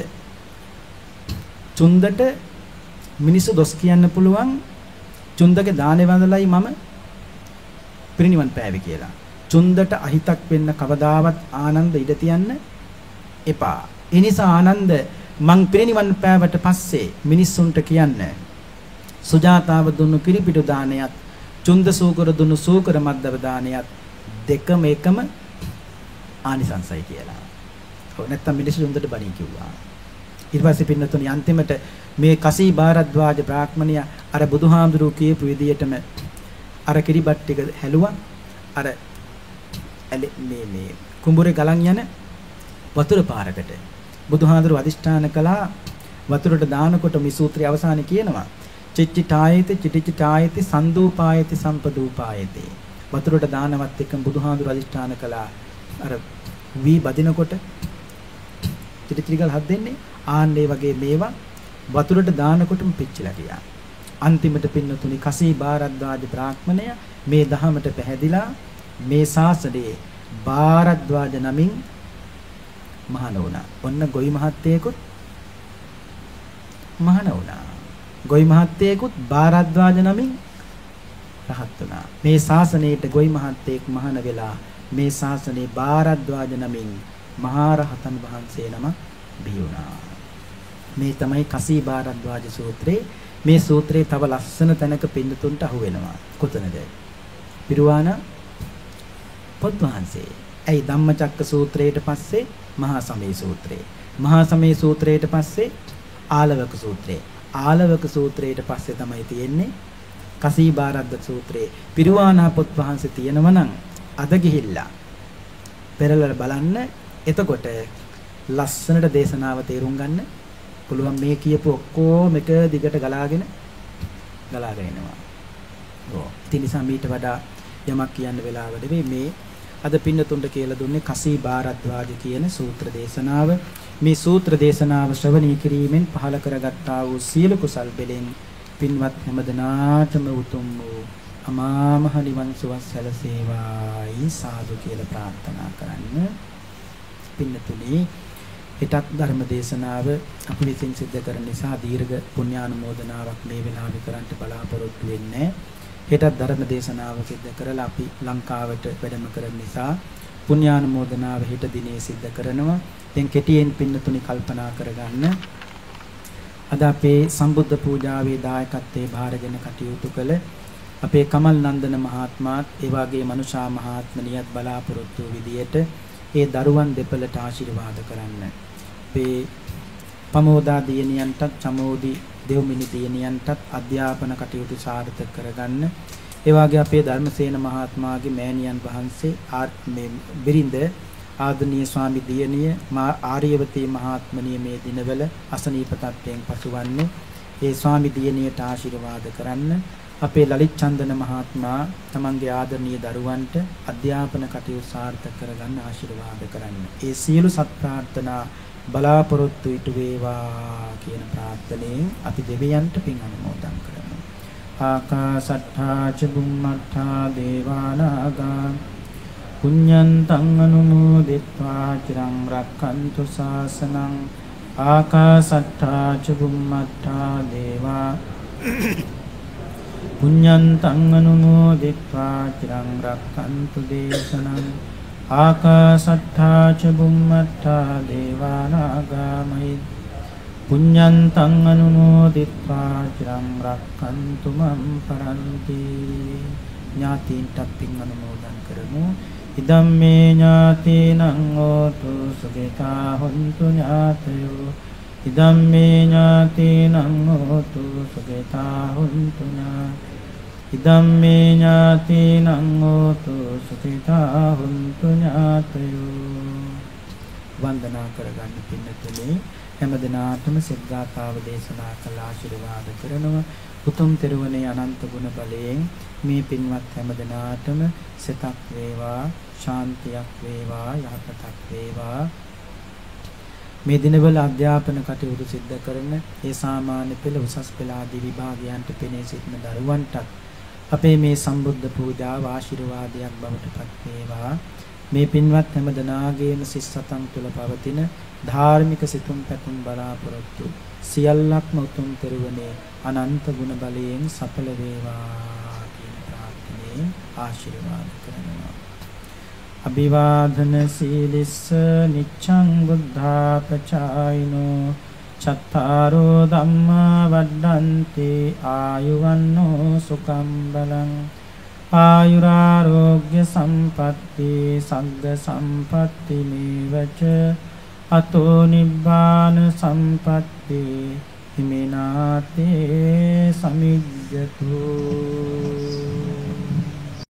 චුන්දට මිනිස්සු දොස් කියන්න පුළුවන් චුන්දගේ දානේ වන්දලයි මම පිරිනිවන් පෑවේ කියලා. චුන්දට අහිතක් වෙන්න කවදාවත් ආනන්ද ඉඩ තියන්න එපා. ඒ නිසා ආනන්ද මං පිරිනිවන් පෑවට පස්සේ මිනිස්සුන්ට කියන්න සුජාතාව දුන්නු කිරිපිටු දානයත් චුන්ද සූකර දුන්නු සූකර මද්දව දානයත් දෙකම එකම ආනිසංසයි කියලා. ඔව් නැත්තම් මිනිස්සු චුන්දට බණී කිව්වා. ඊට පස්සේ පින්නතුනි අන්තිමට මේ කසී භාරද්වාජ බ්‍රාහ්මණයා අර බුදුහාමුදුරුවෝ කියපු විදියටම අර කිරිබත් ටික හැලුවා. අර මේ කුඹුරේ ගලන් යන වතුර පාරකට බුදුහාමුදුරුවෝ අදිෂ්ඨාන කළා. වතුරට දානකොට මේ සූත්‍රය අවසානයේ කියනවා චිච්චිඨායති චිටිචිඨායති සන්දූපායති සම්පදූපායති. වතුරට දානවත් එක්ක බුදුහාමුදුරුවෝ අදිෂ්ඨාන කළා. අර වී බදිනකොට චිටිචිටිගල් හත් දෙන්නේ ආන්නේ වගේ මේවා වතුරට දානකොටම පිච්චිලා ගියා. අන්තිමට පින්නතුනි කසී භාරද්වාජ බ්‍රාහ්මණය මේ දහමට පැහැදිලා මේ ශාසනයේ භාරද්වාජ නමින් මහාන වුණා. ඔන්න ගොවි මහත්තයෙකුත් මහාන වුණා. ගොවි මහත්තයෙකුත් භාරද්වාජ නමින් රහත් වුණා. මේ ශාසනයේට ගොවි මහත්තයෙක් මහාන වෙලා මේ ශාසනයේ භාරද්වාජ නමින් මහා රහතන් වහන්සේ නම බිහි වුණා. මේ තමයි කසී භාරද්වාජ සූත්‍රේ. මේ සූත්‍රේ තව ලස්සන තැනක පින්නතුන්ට අහු වෙනවා. කොතනද? පිරුවාන පොත් වහන්සේ. ඇයි ධම්මචක්ක සූත්‍රයට පස්සේ මහා සමේ සූත්‍රේ. මහා සමේ සූත්‍රයට පස්සේ ආලවක සූත්‍රේ. ආලවක සූත්‍රයට පස්සේ තමයි තියෙන්නේ කසී භාරද්වාජ සූත්‍රේ. පිරුවාන පොත් වහන්සේ තියෙනවා නම් අද ගිහිල්ලා පෙරලලා බලන්න. එතකොට ලස්සනට දේශනාව තේරුම් ගන්න පුළුවන්. මේ කියපු ඔක්කොම එක දිගට ගලාගෙන එනවා. ඔව්. ඉතින් නිසා මීට වඩා යමක් කියන්න වෙලාව නෙවෙයි. මේ අද පින්නතුන්ට කියලා දුන්නේ කසී භාරද්වාජ කියන සූත්‍ර දේශනාව. මේ සූත්‍ර දේශනාව ශ්‍රවණය කිරීමෙන් පහල කරගත්තා වූ සියලු කුසල් බෙලෙන් පින්වත් හැමදෙනාටම උතුම් වූ අමා මහ නිවන් සුව සැලසේවායි සාදු කියලා ප්‍රාර්ථනා කරන්න. පින්නතුනි හෙටත් ධර්ම දේශනාව අපි විසින් සිද්ධ කරන නිසා දීර්ඝ පුණ්‍යානුමෝදනාවක් මේ වෙලාවේ කරන්න බලාපොරොත්තු වෙන්නේ. හෙටත් ධර්ම දේශනාව සිද්ධ කරලා අපි ලංකාවට වැඩම කරන නිසා පුණ්‍යානුමෝදනාව හෙට දිනේ සිද්ධ කරනවා. දැන් කෙටියෙන් පින්නතුනි කල්පනා කරගන්න. අද අපේ සම්බුද්ධ පූජාවේ දායකත්වයේ භාරගෙන කටයුතු කළ අපේ කමල් නන්දන මහත්මයාත් ඒ වගේ මනුෂා මහත්මනියත් බලාපොරොත්තු විදියට ඒ දරුවන් දෙපළට ආශිර්වාද කරන්න. අපේ පමෝදා දියණියන්ටත් චමෝදි දෙව්මිනි දියණියන්ටත් අධ්‍යාපන කටයුතු සාර්ථක කරගන්න. ඒ වගේ අපේ ධර්මසේන මහත්මයාගේ මෑණියන් වහන්සේ මේ බිරිඳ ආදනීය ස්වාමි දියණිය ආර්යවතී මහත්මනිය මේ දිනවල අසනීප තත්ත්වයෙන් පසුවන්නේ. ඒ ස්වාමි දියණියට ආශිර්වාද කරන්න. අපේ ලලිත් චන්දන මහත්මයා තමන්ගේ ආදරණීය දරුවන්ට අධ්‍යාපන කටයුතු සාර්ථක කරගන්න ආශිර්වාද කරන්න. ඒ සියලු සත් ප්‍රාර්ථනා බලාපොරොත්තු ඉටු වේවා කියන ප්‍රාර්ථනාවෙන් අපි දෙවියන්ට පින් අනුමෝදන් කරමු. ආකාසට්ඨා ච බුම්මට්ඨා දේවානාගා පුඤ්ඤන්තං අනුමෝදිත්වා චිරං රක්ඛන්තු ශාසනං. ආකාසට්ඨා ච බුම්මට්ඨා දේවා පුඤ්ඤන්තං අනුමෝදිත්වා චිරං රක්ඛන්තු දේශනං. ආකාසට්ඨා ච බුම්මට්ඨා දේවානාගා මහිද්దికා පුඤ්ඤන්තං අනුමෝදිත්වා චිරං රක්ඛන්තු මම් පරන්ති. ඥාතීන්ට පින් අනුමෝදන් කරමු. ඉදම්මේ ඥාතීනං හෝතු සුඛිතා හොන්තු ඥාතයෝ. ඉදම්මේ ඥාතීනං හෝතු සුඛිතා හොන්තු ඥාතයෝ. ඉදම්මේ ඥාතීනං හෝතු සුඛිතා හොන්තු ඥාතයෝ. වන්දනා කරගන්න පින්නතුනේ හැම දිනාටම සිද්ධාතාව දේශනා කළ ආශිර්වාද කරනවා. උතුම් තෙරුවනේ අනන්ත ගුණ බලයෙන් මේ පින්වත් හැම දිනාටම සිතක් වේවා, ශාන්තියක් වේවා, යහපතක් වේවා. මේ දිනවල අධ්‍යාපන කටයුතු සිද්ධ කරන ඒ සාමාන්‍ය පෙළ, උසස් පෙළ ආදී විභාගයන්ට පෙනී සිටින දරුවන්ට අපේ මේ සම්බුද්ධ පූජාව ආශිර්වාදයක් බවට පත් වේවා. මේ පින්වත් හැම දෙනාගේම සිත් සතන් තුළ පවතින ධාර්මික සිතුම් පැතුම් බලාපොරොත්තු සියල්ලක්ම උතුම් තෙරුවනේ අනන්ත ගුණ බලයෙන් සඵල වේවා කියන ප්‍රාර්ථනාවෙන් ආශිර්වාද කරනවා. අභිවාදන සීලිස්ස නිච්ඡං බුද්ධාපචායිනෝ චත්තාරෝ ධම්මා වඩ්ඩන්ති ආයුවන්නෝ සුඛං බලං. ආයුරාෝග්‍ය සම්පatti සග්ග සම්පatti මේවච අතෝ නිබ්බාන සම්පatti හිමිනාතේ සමිජ්ජතු.